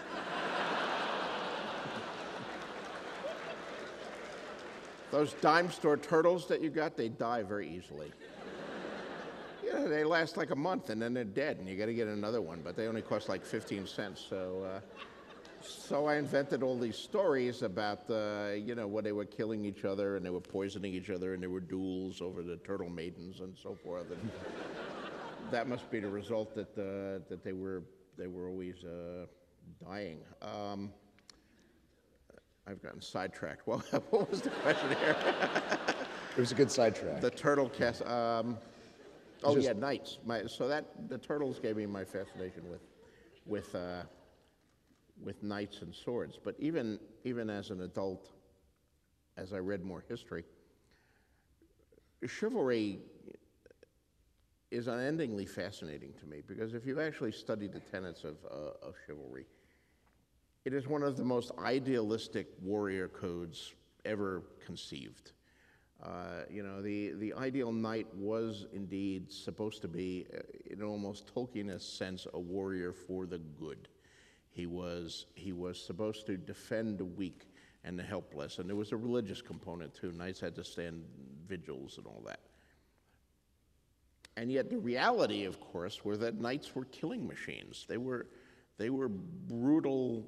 those dime store turtles that you got, they die very easily. You know, they last like a month and then they're dead and you got to get another one, but they only cost like fifteen cents. So, uh, so I invented all these stories about, uh, you know, what they were killing each other and they were poisoning each other and there were duels over the turtle maidens and so forth. And that must be the result that uh, that they were they were always uh, dying. Um, I've gotten sidetracked. Well, what was the question here? It was a good sidetrack. The turtle cast. Um, oh Just- yeah, knights. My, so that the turtles gave me my fascination with, with, uh, with knights and swords. But even even as an adult, as I read more history, chivalry is unendingly fascinating to me because if you actually study the tenets of uh, of chivalry, it is one of the most idealistic warrior codes ever conceived. Uh, you know, the, the ideal knight was indeed supposed to be, uh, in almost Tolkien-esque sense, a warrior for the good. He was, he was supposed to defend the weak and the helpless, and there was a religious component too. Knights had to stand vigils and all that. And yet the reality, of course, were that knights were killing machines. They were, they were brutal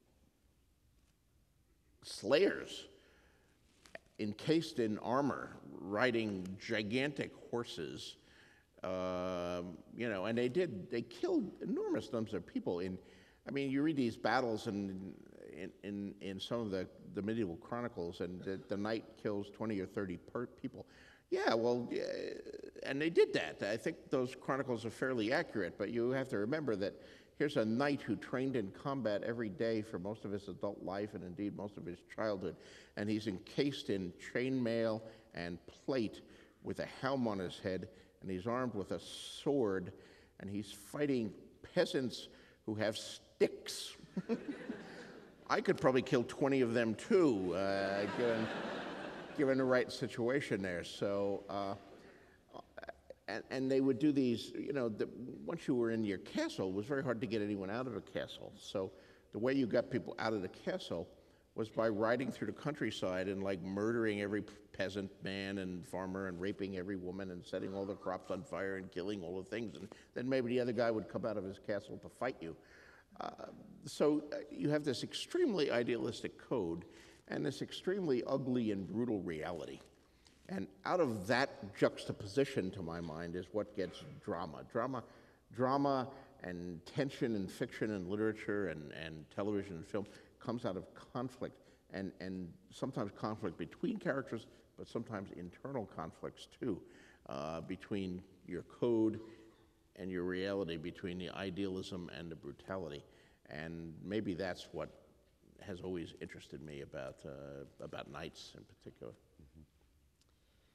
slayers, encased in armor, riding gigantic horses, um, you know, and they did, they killed enormous numbers of people. In, I mean, you read these battles in, in, in, in some of the, the medieval chronicles, and the, the knight kills twenty or thirty per people. Yeah, well, yeah, and they did that. I think those chronicles are fairly accurate, but you have to remember that here's a knight who trained in combat every day for most of his adult life and indeed most of his childhood, and he's encased in chainmail and plate with a helm on his head, and he's armed with a sword, and he's fighting peasants who have sticks. I could probably kill twenty of them too, uh, given, given the right situation there. So. Uh, And, and they would do these, you know, the, once you were in your castle, it was very hard to get anyone out of a castle. So the way you got people out of the castle was by riding through the countryside and like murdering every peasant man and farmer and raping every woman and setting all the crops on fire and killing all the things. And then maybe the other guy would come out of his castle to fight you. Uh, so uh, you have this extremely idealistic code and this extremely ugly and brutal reality. And out of that juxtaposition, to my mind, is what gets drama. Drama, drama and tension in fiction and literature and, and television and film comes out of conflict, and, and sometimes conflict between characters, but sometimes internal conflicts too, uh, between your code and your reality, between the idealism and the brutality. And maybe that's what has always interested me about, uh, about knights in particular.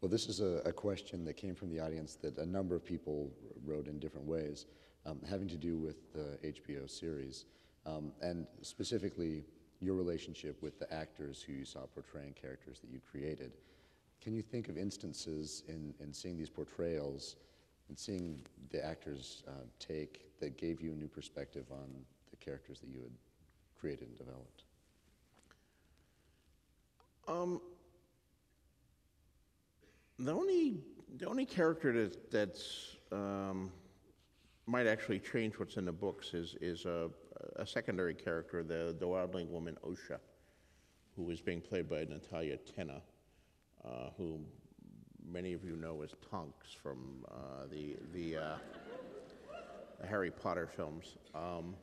Well, this is a, a question that came from the audience that a number of people wrote in different ways, um, having to do with the H B O series, um, and specifically your relationship with the actors who you saw portraying characters that you created. Can you think of instances in, in seeing these portrayals and seeing the actors uh, take that gave you a new perspective on the characters that you had created and developed? Um, the only the only character that that's um, might actually change what's in the books is is a, a secondary character, the the wildling woman Osha, who is being played by Natalia Tena, uh, who many of you know as Tonks from uh, the the, uh, the Harry Potter films. Um,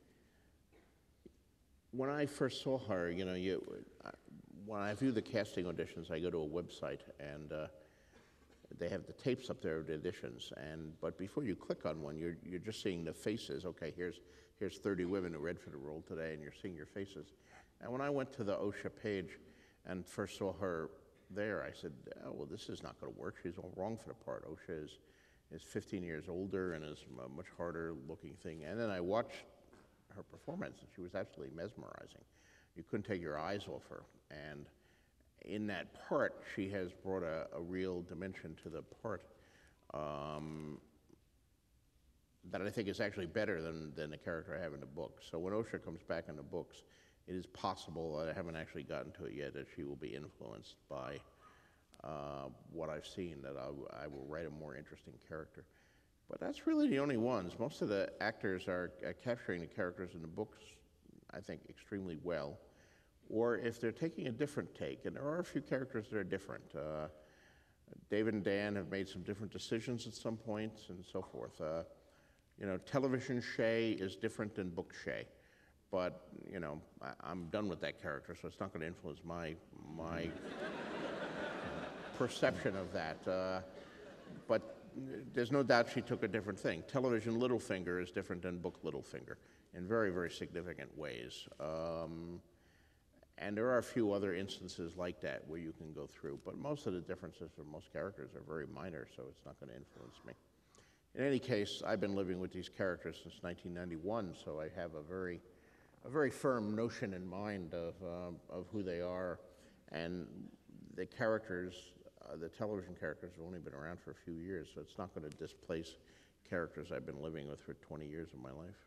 when I first saw her, you know, you, I, when I view the casting auditions, I go to a website and uh, they have the tapes up there of the auditions. And but before you click on one, you're you're just seeing the faces. Okay, here's here's thirty women who read for the role today, and you're seeing your faces. And when I went to the Osha page and first saw her there, I said, oh, well, this is not going to work. She's all wrong for the part. Osha is, is fifteen years older and is a much harder looking thing. And then I watched her performance, and she was absolutely mesmerizing. You couldn't take your eyes off her. And in that part, she has brought a, a real dimension to the part um, that I think is actually better than, than the character I have in the book. So when Osha comes back in the books, it is possible, I haven't actually gotten to it yet, that she will be influenced by uh, what I've seen, that I, I will write a more interesting character. But that's really the only ones. Most of the actors are uh, capturing the characters in the books, I think, extremely well. Or if they're taking a different take, and there are a few characters that are different. Uh, David and Dan have made some different decisions at some points and so forth. Uh, you know, television Shay is different than book Shay. But, you know, I, I'm done with that character, so it's not going to influence my, my perception of that. Uh, but there's no doubt she took a different thing. Television Littlefinger is different than book Littlefinger in very, very significant ways. Um, and there are a few other instances like that where you can go through, but most of the differences for most characters are very minor, so it's not going to influence me. In any case, I've been living with these characters since nineteen ninety-one, so I have a very a very firm notion in mind of, um, of who they are, and the characters, uh, the television characters have only been around for a few years, so it's not going to displace characters I've been living with for twenty years of my life.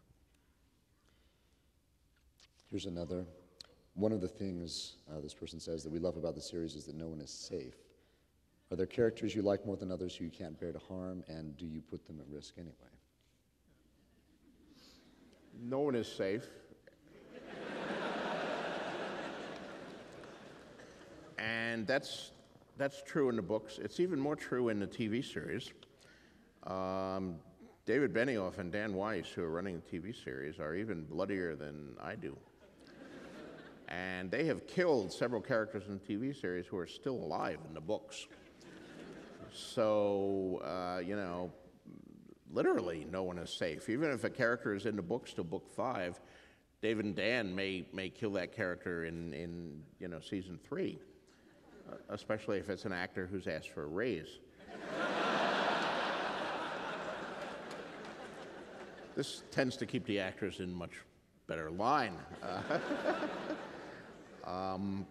Here's another. One of the things uh, this person says that we love about the series is that no one is safe. Are there characters you like more than others who you can't bear to harm, and do you put them at risk anyway? No one is safe. And that's, that's true in the books. It's even more true in the T V series. Um, David Benioff and Dan Weiss, who are running the T V series, are even bloodier than I do. And they have killed several characters in the T V series who are still alive in the books. So, uh, you know, literally no one is safe. Even if a character is in the books till book five, David and Dan may, may kill that character in, in you know, season three. Especially if it's an actor who's asked for a raise. This tends to keep the actors in much better line. Uh, um,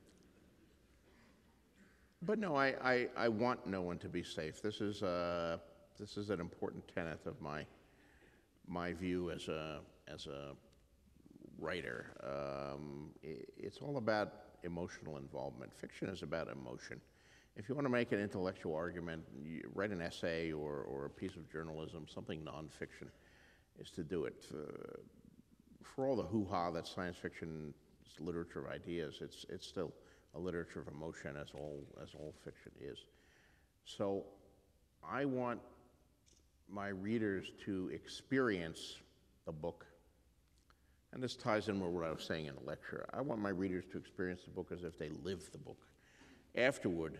but no, I, I, I want no one to be safe. This is, uh, this is an important tenet of my, my view as a, as a writer. Um, it, it's all about emotional involvement. Fiction is about emotion. If you want to make an intellectual argument, you write an essay or, or a piece of journalism, something nonfiction, is to do it. Uh, for all the hoo-ha that science fiction is literature of ideas, it's, it's still a literature of emotion, as all, as all fiction is. So I want my readers to experience the book. And this ties in with what I was saying in the lecture. I want my readers to experience the book as if they live the book. Afterward,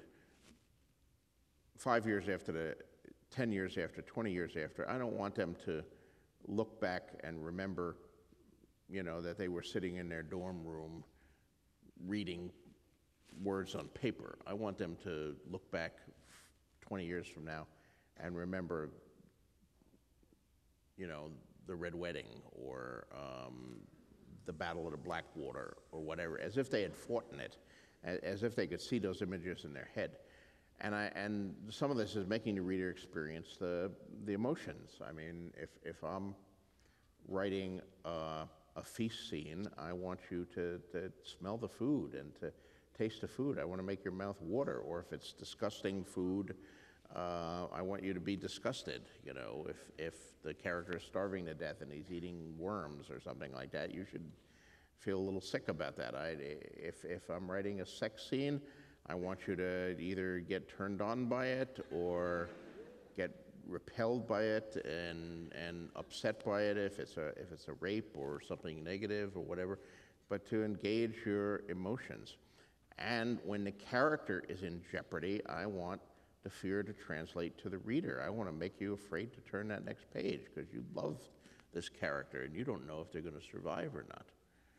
five years after the, ten years after, twenty years after, I don't want them to look back and remember, you know, that they were sitting in their dorm room reading words on paper. I want them to look back twenty years from now and remember, you know, the Red Wedding or um, the Battle of the Blackwater or whatever, as if they had fought in it, as, as if they could see those images in their head. And I and some of this is making the reader experience the the emotions. I mean, if if I'm writing uh, a feast scene, I want you to, to smell the food and to taste the food. I want to make your mouth water. Or if it's disgusting food, uh, I want you to be disgusted. You know, if if the character is starving to death and he's eating worms or something like that, you should feel a little sick about that. I if if I'm writing a sex scene, I want you to either get turned on by it or get repelled by it and and upset by it if it's a if it's a rape or something negative or whatever, but to engage your emotions. And when the character is in jeopardy, I want the fear to translate to the reader. I want to make you afraid to turn that next page because you love this character and you don't know if they're going to survive or not.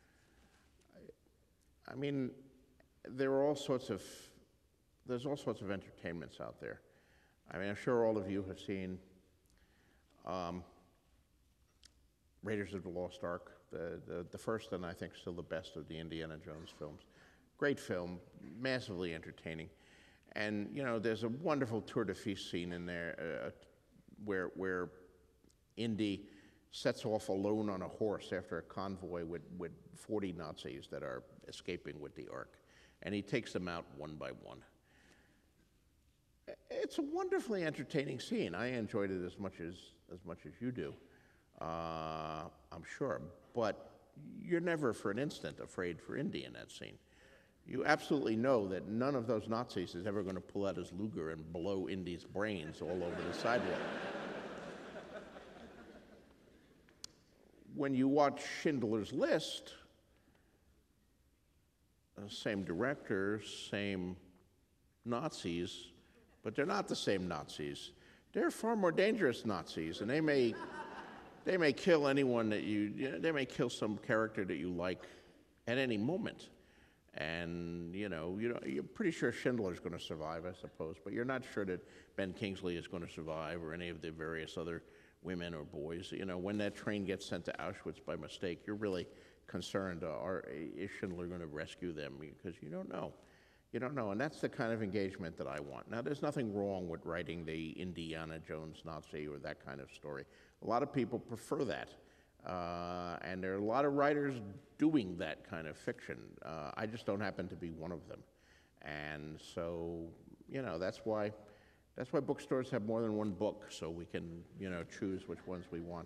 I, I mean, there are all sorts of there's all sorts of entertainments out there. I mean, I'm sure all of you have seen um, Raiders of the Lost Ark, the, the, the first and I think still the best of the Indiana Jones films. Great film, massively entertaining. And, you know, there's a wonderful tour de force scene in there uh, where, where Indy sets off alone on a horse after a convoy with, with forty Nazis that are escaping with the Ark. And he takes them out one by one. It's a wonderfully entertaining scene. I enjoyed it as much as, as much as you do, uh, I'm sure. But you're never for an instant afraid for Indy in that scene. You absolutely know that none of those Nazis is ever going to pull out his Luger and blow Indy's brains all over the sidewalk. When you watch Schindler's List, uh, same director, same Nazis, but they're not the same Nazis. They're far more dangerous Nazis, and they may, they may kill anyone that you, you know, they may kill some character that you like at any moment. And, you know, you know, you're pretty sure Schindler's going to survive, I suppose, but you're not sure that Ben Kingsley is going to survive or any of the various other women or boys. You know, when that train gets sent to Auschwitz by mistake, you're really concerned, uh, are, is Schindler going to rescue them? Because you don't know. You don't know, and that's the kind of engagement that I want. Now, there's nothing wrong with writing the Indiana Jones Nazi or that kind of story. A lot of people prefer that, uh, and there are a lot of writers doing that kind of fiction. Uh, I just don't happen to be one of them, and so, you know, that's why that's why bookstores have more than one book, so we can, you know, choose which ones we want.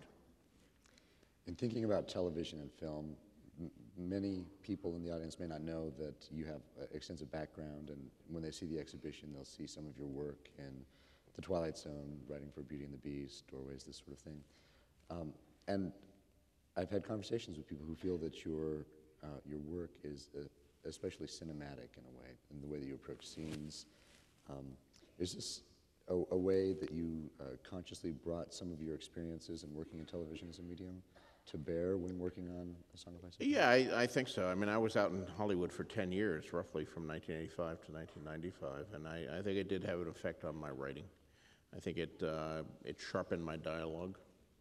In thinking about television and film, many people in the audience may not know that you have extensive background, and when they see the exhibition, they'll see some of your work in The Twilight Zone, writing for Beauty and the Beast, Doorways, this sort of thing. Um, and I've had conversations with people who feel that your, uh, your work is uh, especially cinematic in a way, in the way that you approach scenes. Um, is this a, a way that you uh, consciously brought some of your experiences in working in television as a medium to bear when working on A Song of Ice and Fire? Yeah, I, I think so. I mean, I was out in Hollywood for ten years, roughly from nineteen eighty-five to nineteen ninety-five, and I, I think it did have an effect on my writing. I think it, uh, it sharpened my dialogue.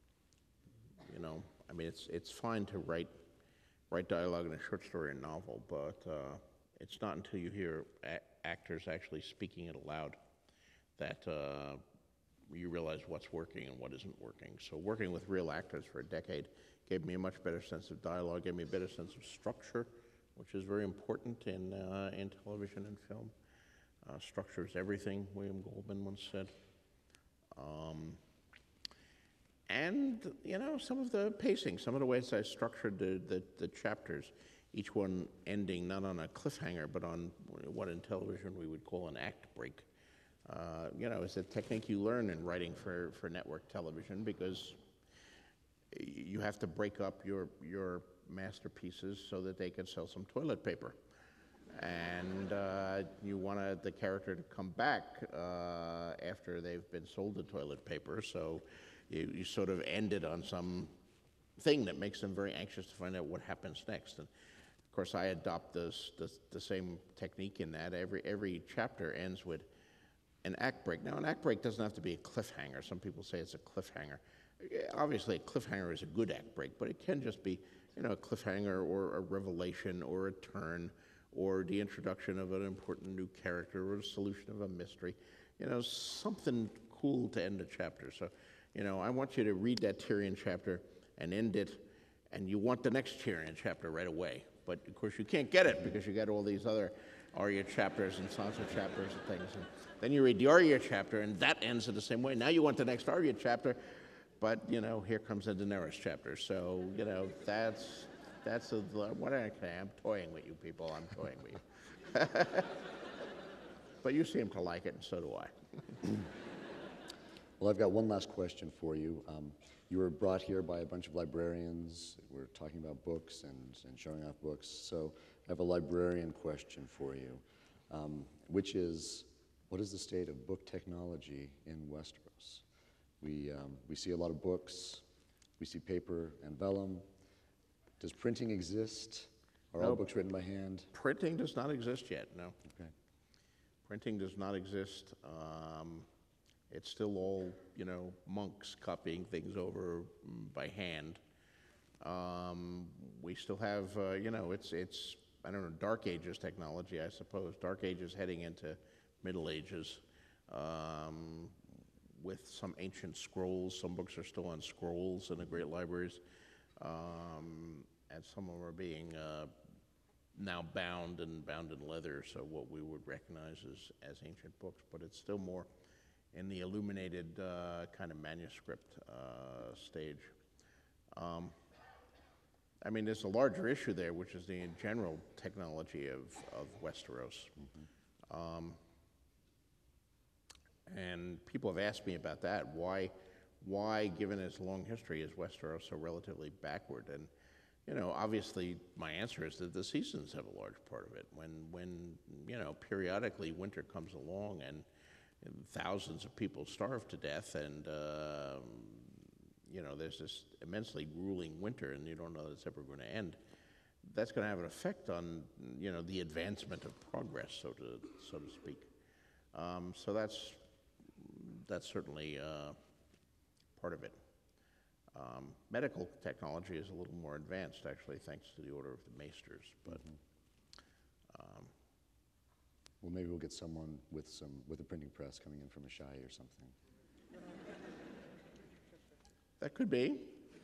You know, I mean, it's, it's fine to write, write dialogue in a short story or novel, but uh, it's not until you hear a actors actually speaking it aloud that uh, you realize what's working and what isn't working. So working with real actors for a decade gave me a much better sense of dialogue, gave me a better sense of structure, which is very important in, uh, in television and film. Uh, structure is everything, William Goldman once said. Um, and, you know, some of the pacing, some of the ways I structured the, the, the chapters, each one ending not on a cliffhanger, but on what in television we would call an act break. Uh, you know, it's a technique you learn in writing for, for network television, because you have to break up your, your masterpieces so that they can sell some toilet paper. And uh, you want the character to come back uh, after they've been sold the toilet paper, so you, you sort of end it on some thing that makes them very anxious to find out what happens next. And course, I adopt this, this, the same technique in that. Every, every chapter ends with an act break. Now, an act break doesn't have to be a cliffhanger. Some people say it's a cliffhanger. Obviously, a cliffhanger is a good act break, but it can just be, you know, a cliffhanger or a revelation or a turn or the introduction of an important new character or a solution of a mystery. You know, something cool to end a chapter. So, you know, I want you to read that Tyrion chapter and end it, and you want the next Tyrion chapter right away. But, of course, you can't get it because you got all these other Arya chapters and Sansa chapters and things. And then you read the Arya chapter, and that ends in the same way. Now you want the next Arya chapter, but, you know, here comes the Daenerys chapter. So, you know, that's, that's a, what I say, I'm toying with you people, I'm toying with you. But you seem to like it, and so do I. Well, I've got one last question for you. Um, you were brought here by a bunch of librarians. We're talking about books and, and showing off books. So I have a librarian question for you, um, which is, what is the state of book technology in Westeros? We, um, we see a lot of books. We see paper and vellum. Does printing exist? Are all No. books written by hand? Printing does not exist yet, no. Okay. Printing does not exist. Um, it's still all, you know, monks copying things over mm, by hand. Um, we still have, uh, you know, it's, it's, I don't know, Dark Ages technology, I suppose. Dark Ages heading into Middle Ages um, with some ancient scrolls. Some books are still on scrolls in the great libraries. Um, and some of them are being uh, now bound and bound in leather, so what we would recognize as, as ancient books, but it's still more in the illuminated uh, kind of manuscript uh, stage. Um, I mean, there's a larger issue there, which is the general technology of, of Westeros. Mm-hmm. um, and people have asked me about that. Why, why, given its long history, is Westeros so relatively backward? And you know, obviously, my answer is that the seasons have a large part of it. When, when you know, periodically winter comes along and, and thousands of people starve to death, and uh, you know, there's this immensely grueling winter, and you don't know that it's ever going to end. That's going to have an effect on, you know, the advancement of progress, so to so to speak. Um, so that's that's certainly uh, part of it. Um, medical technology is a little more advanced, actually, thanks to the Order of the Maesters. But mm-hmm. um, well, maybe we'll get someone with some with a printing press coming in from Ashai or something. That could be.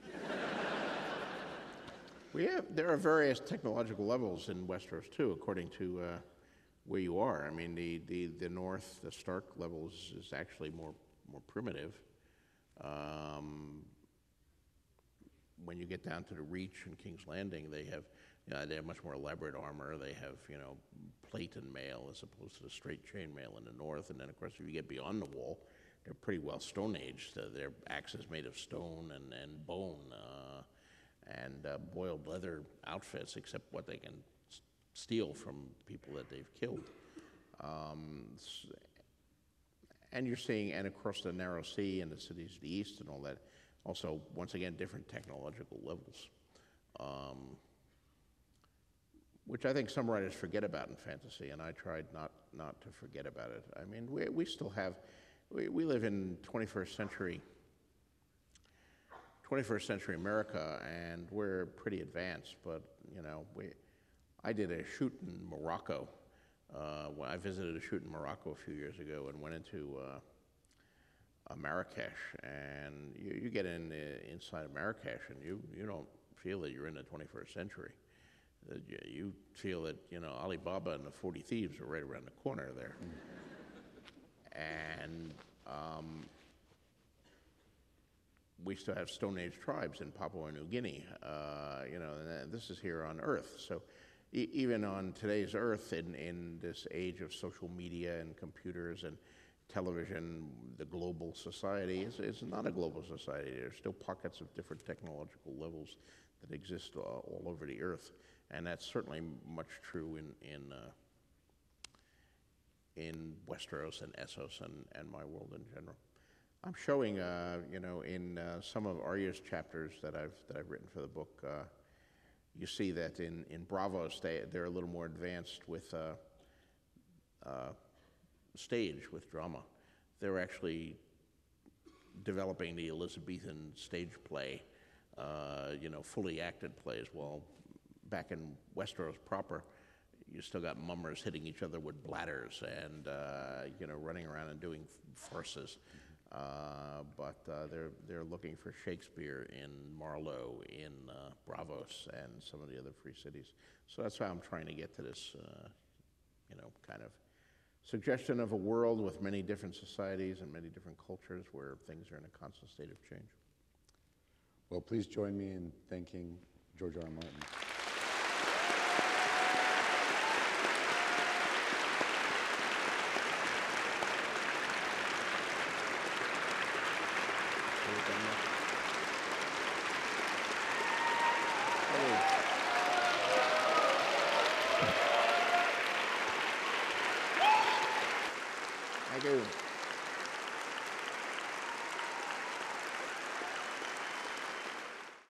We have there are various technological levels in Westeros too, according to uh, where you are. I mean, the the the north, the Stark level is, is actually more more primitive. Um, When you get down to the Reach and King's Landing, they have, you know, they have much more elaborate armor. They have, you know, plate and mail as opposed to the straight chain mail in the north. And then, of course, if you get beyond the wall, they're pretty well Stone Age. So they're axes made of stone and, and bone uh, and uh, boiled leather outfits, except what they can s- steal from people that they've killed. Um, and you're seeing, and across the narrow sea and the cities of the east and all that, also, once again, different technological levels, um, which I think some writers forget about in fantasy, and I tried not, not to forget about it. I mean, we, we still have, we, we live in twenty-first century, twenty-first century America, and we're pretty advanced, but, you know, we, I did a shoot in Morocco. Uh, when I visited a shoot in Morocco a few years ago and went into uh, Uh, Marrakesh, and you, you get in uh, inside of Marrakesh, and you you don't feel that you're in the twenty-first century. Uh, you, you feel that, you know, Alibaba and the forty Thieves are right around the corner there. And um, we still have Stone Age tribes in Papua New Guinea. Uh, you know, and this is here on Earth. So e- even on today's Earth, in in this age of social media and computers and television, the global society is, is not a global society. There's still pockets of different technological levels that exist uh, all over the earth, and that's certainly much true in in uh, in Westeros and Essos and, and my world in general. I'm showing, uh, you know, in uh, some of Arya's chapters that I've that I've written for the book, uh, you see that in, in Bravos, they, they're a little more advanced with uh, uh, stage, with drama. They're actually developing the Elizabethan stage play, uh, you know, fully acted plays. Well, back in Westeros proper, you still got mummers hitting each other with bladders and, uh, you know, running around and doing farces. Uh, but uh, they're, they're looking for Shakespeare in Marlowe, in uh, Bravos, and some of the other free cities. So that's why I'm trying to get to this, uh, you know, kind of suggestion of a world with many different societies and many different cultures where things are in a constant state of change. Well, please join me in thanking George R R. Martin. Thank you.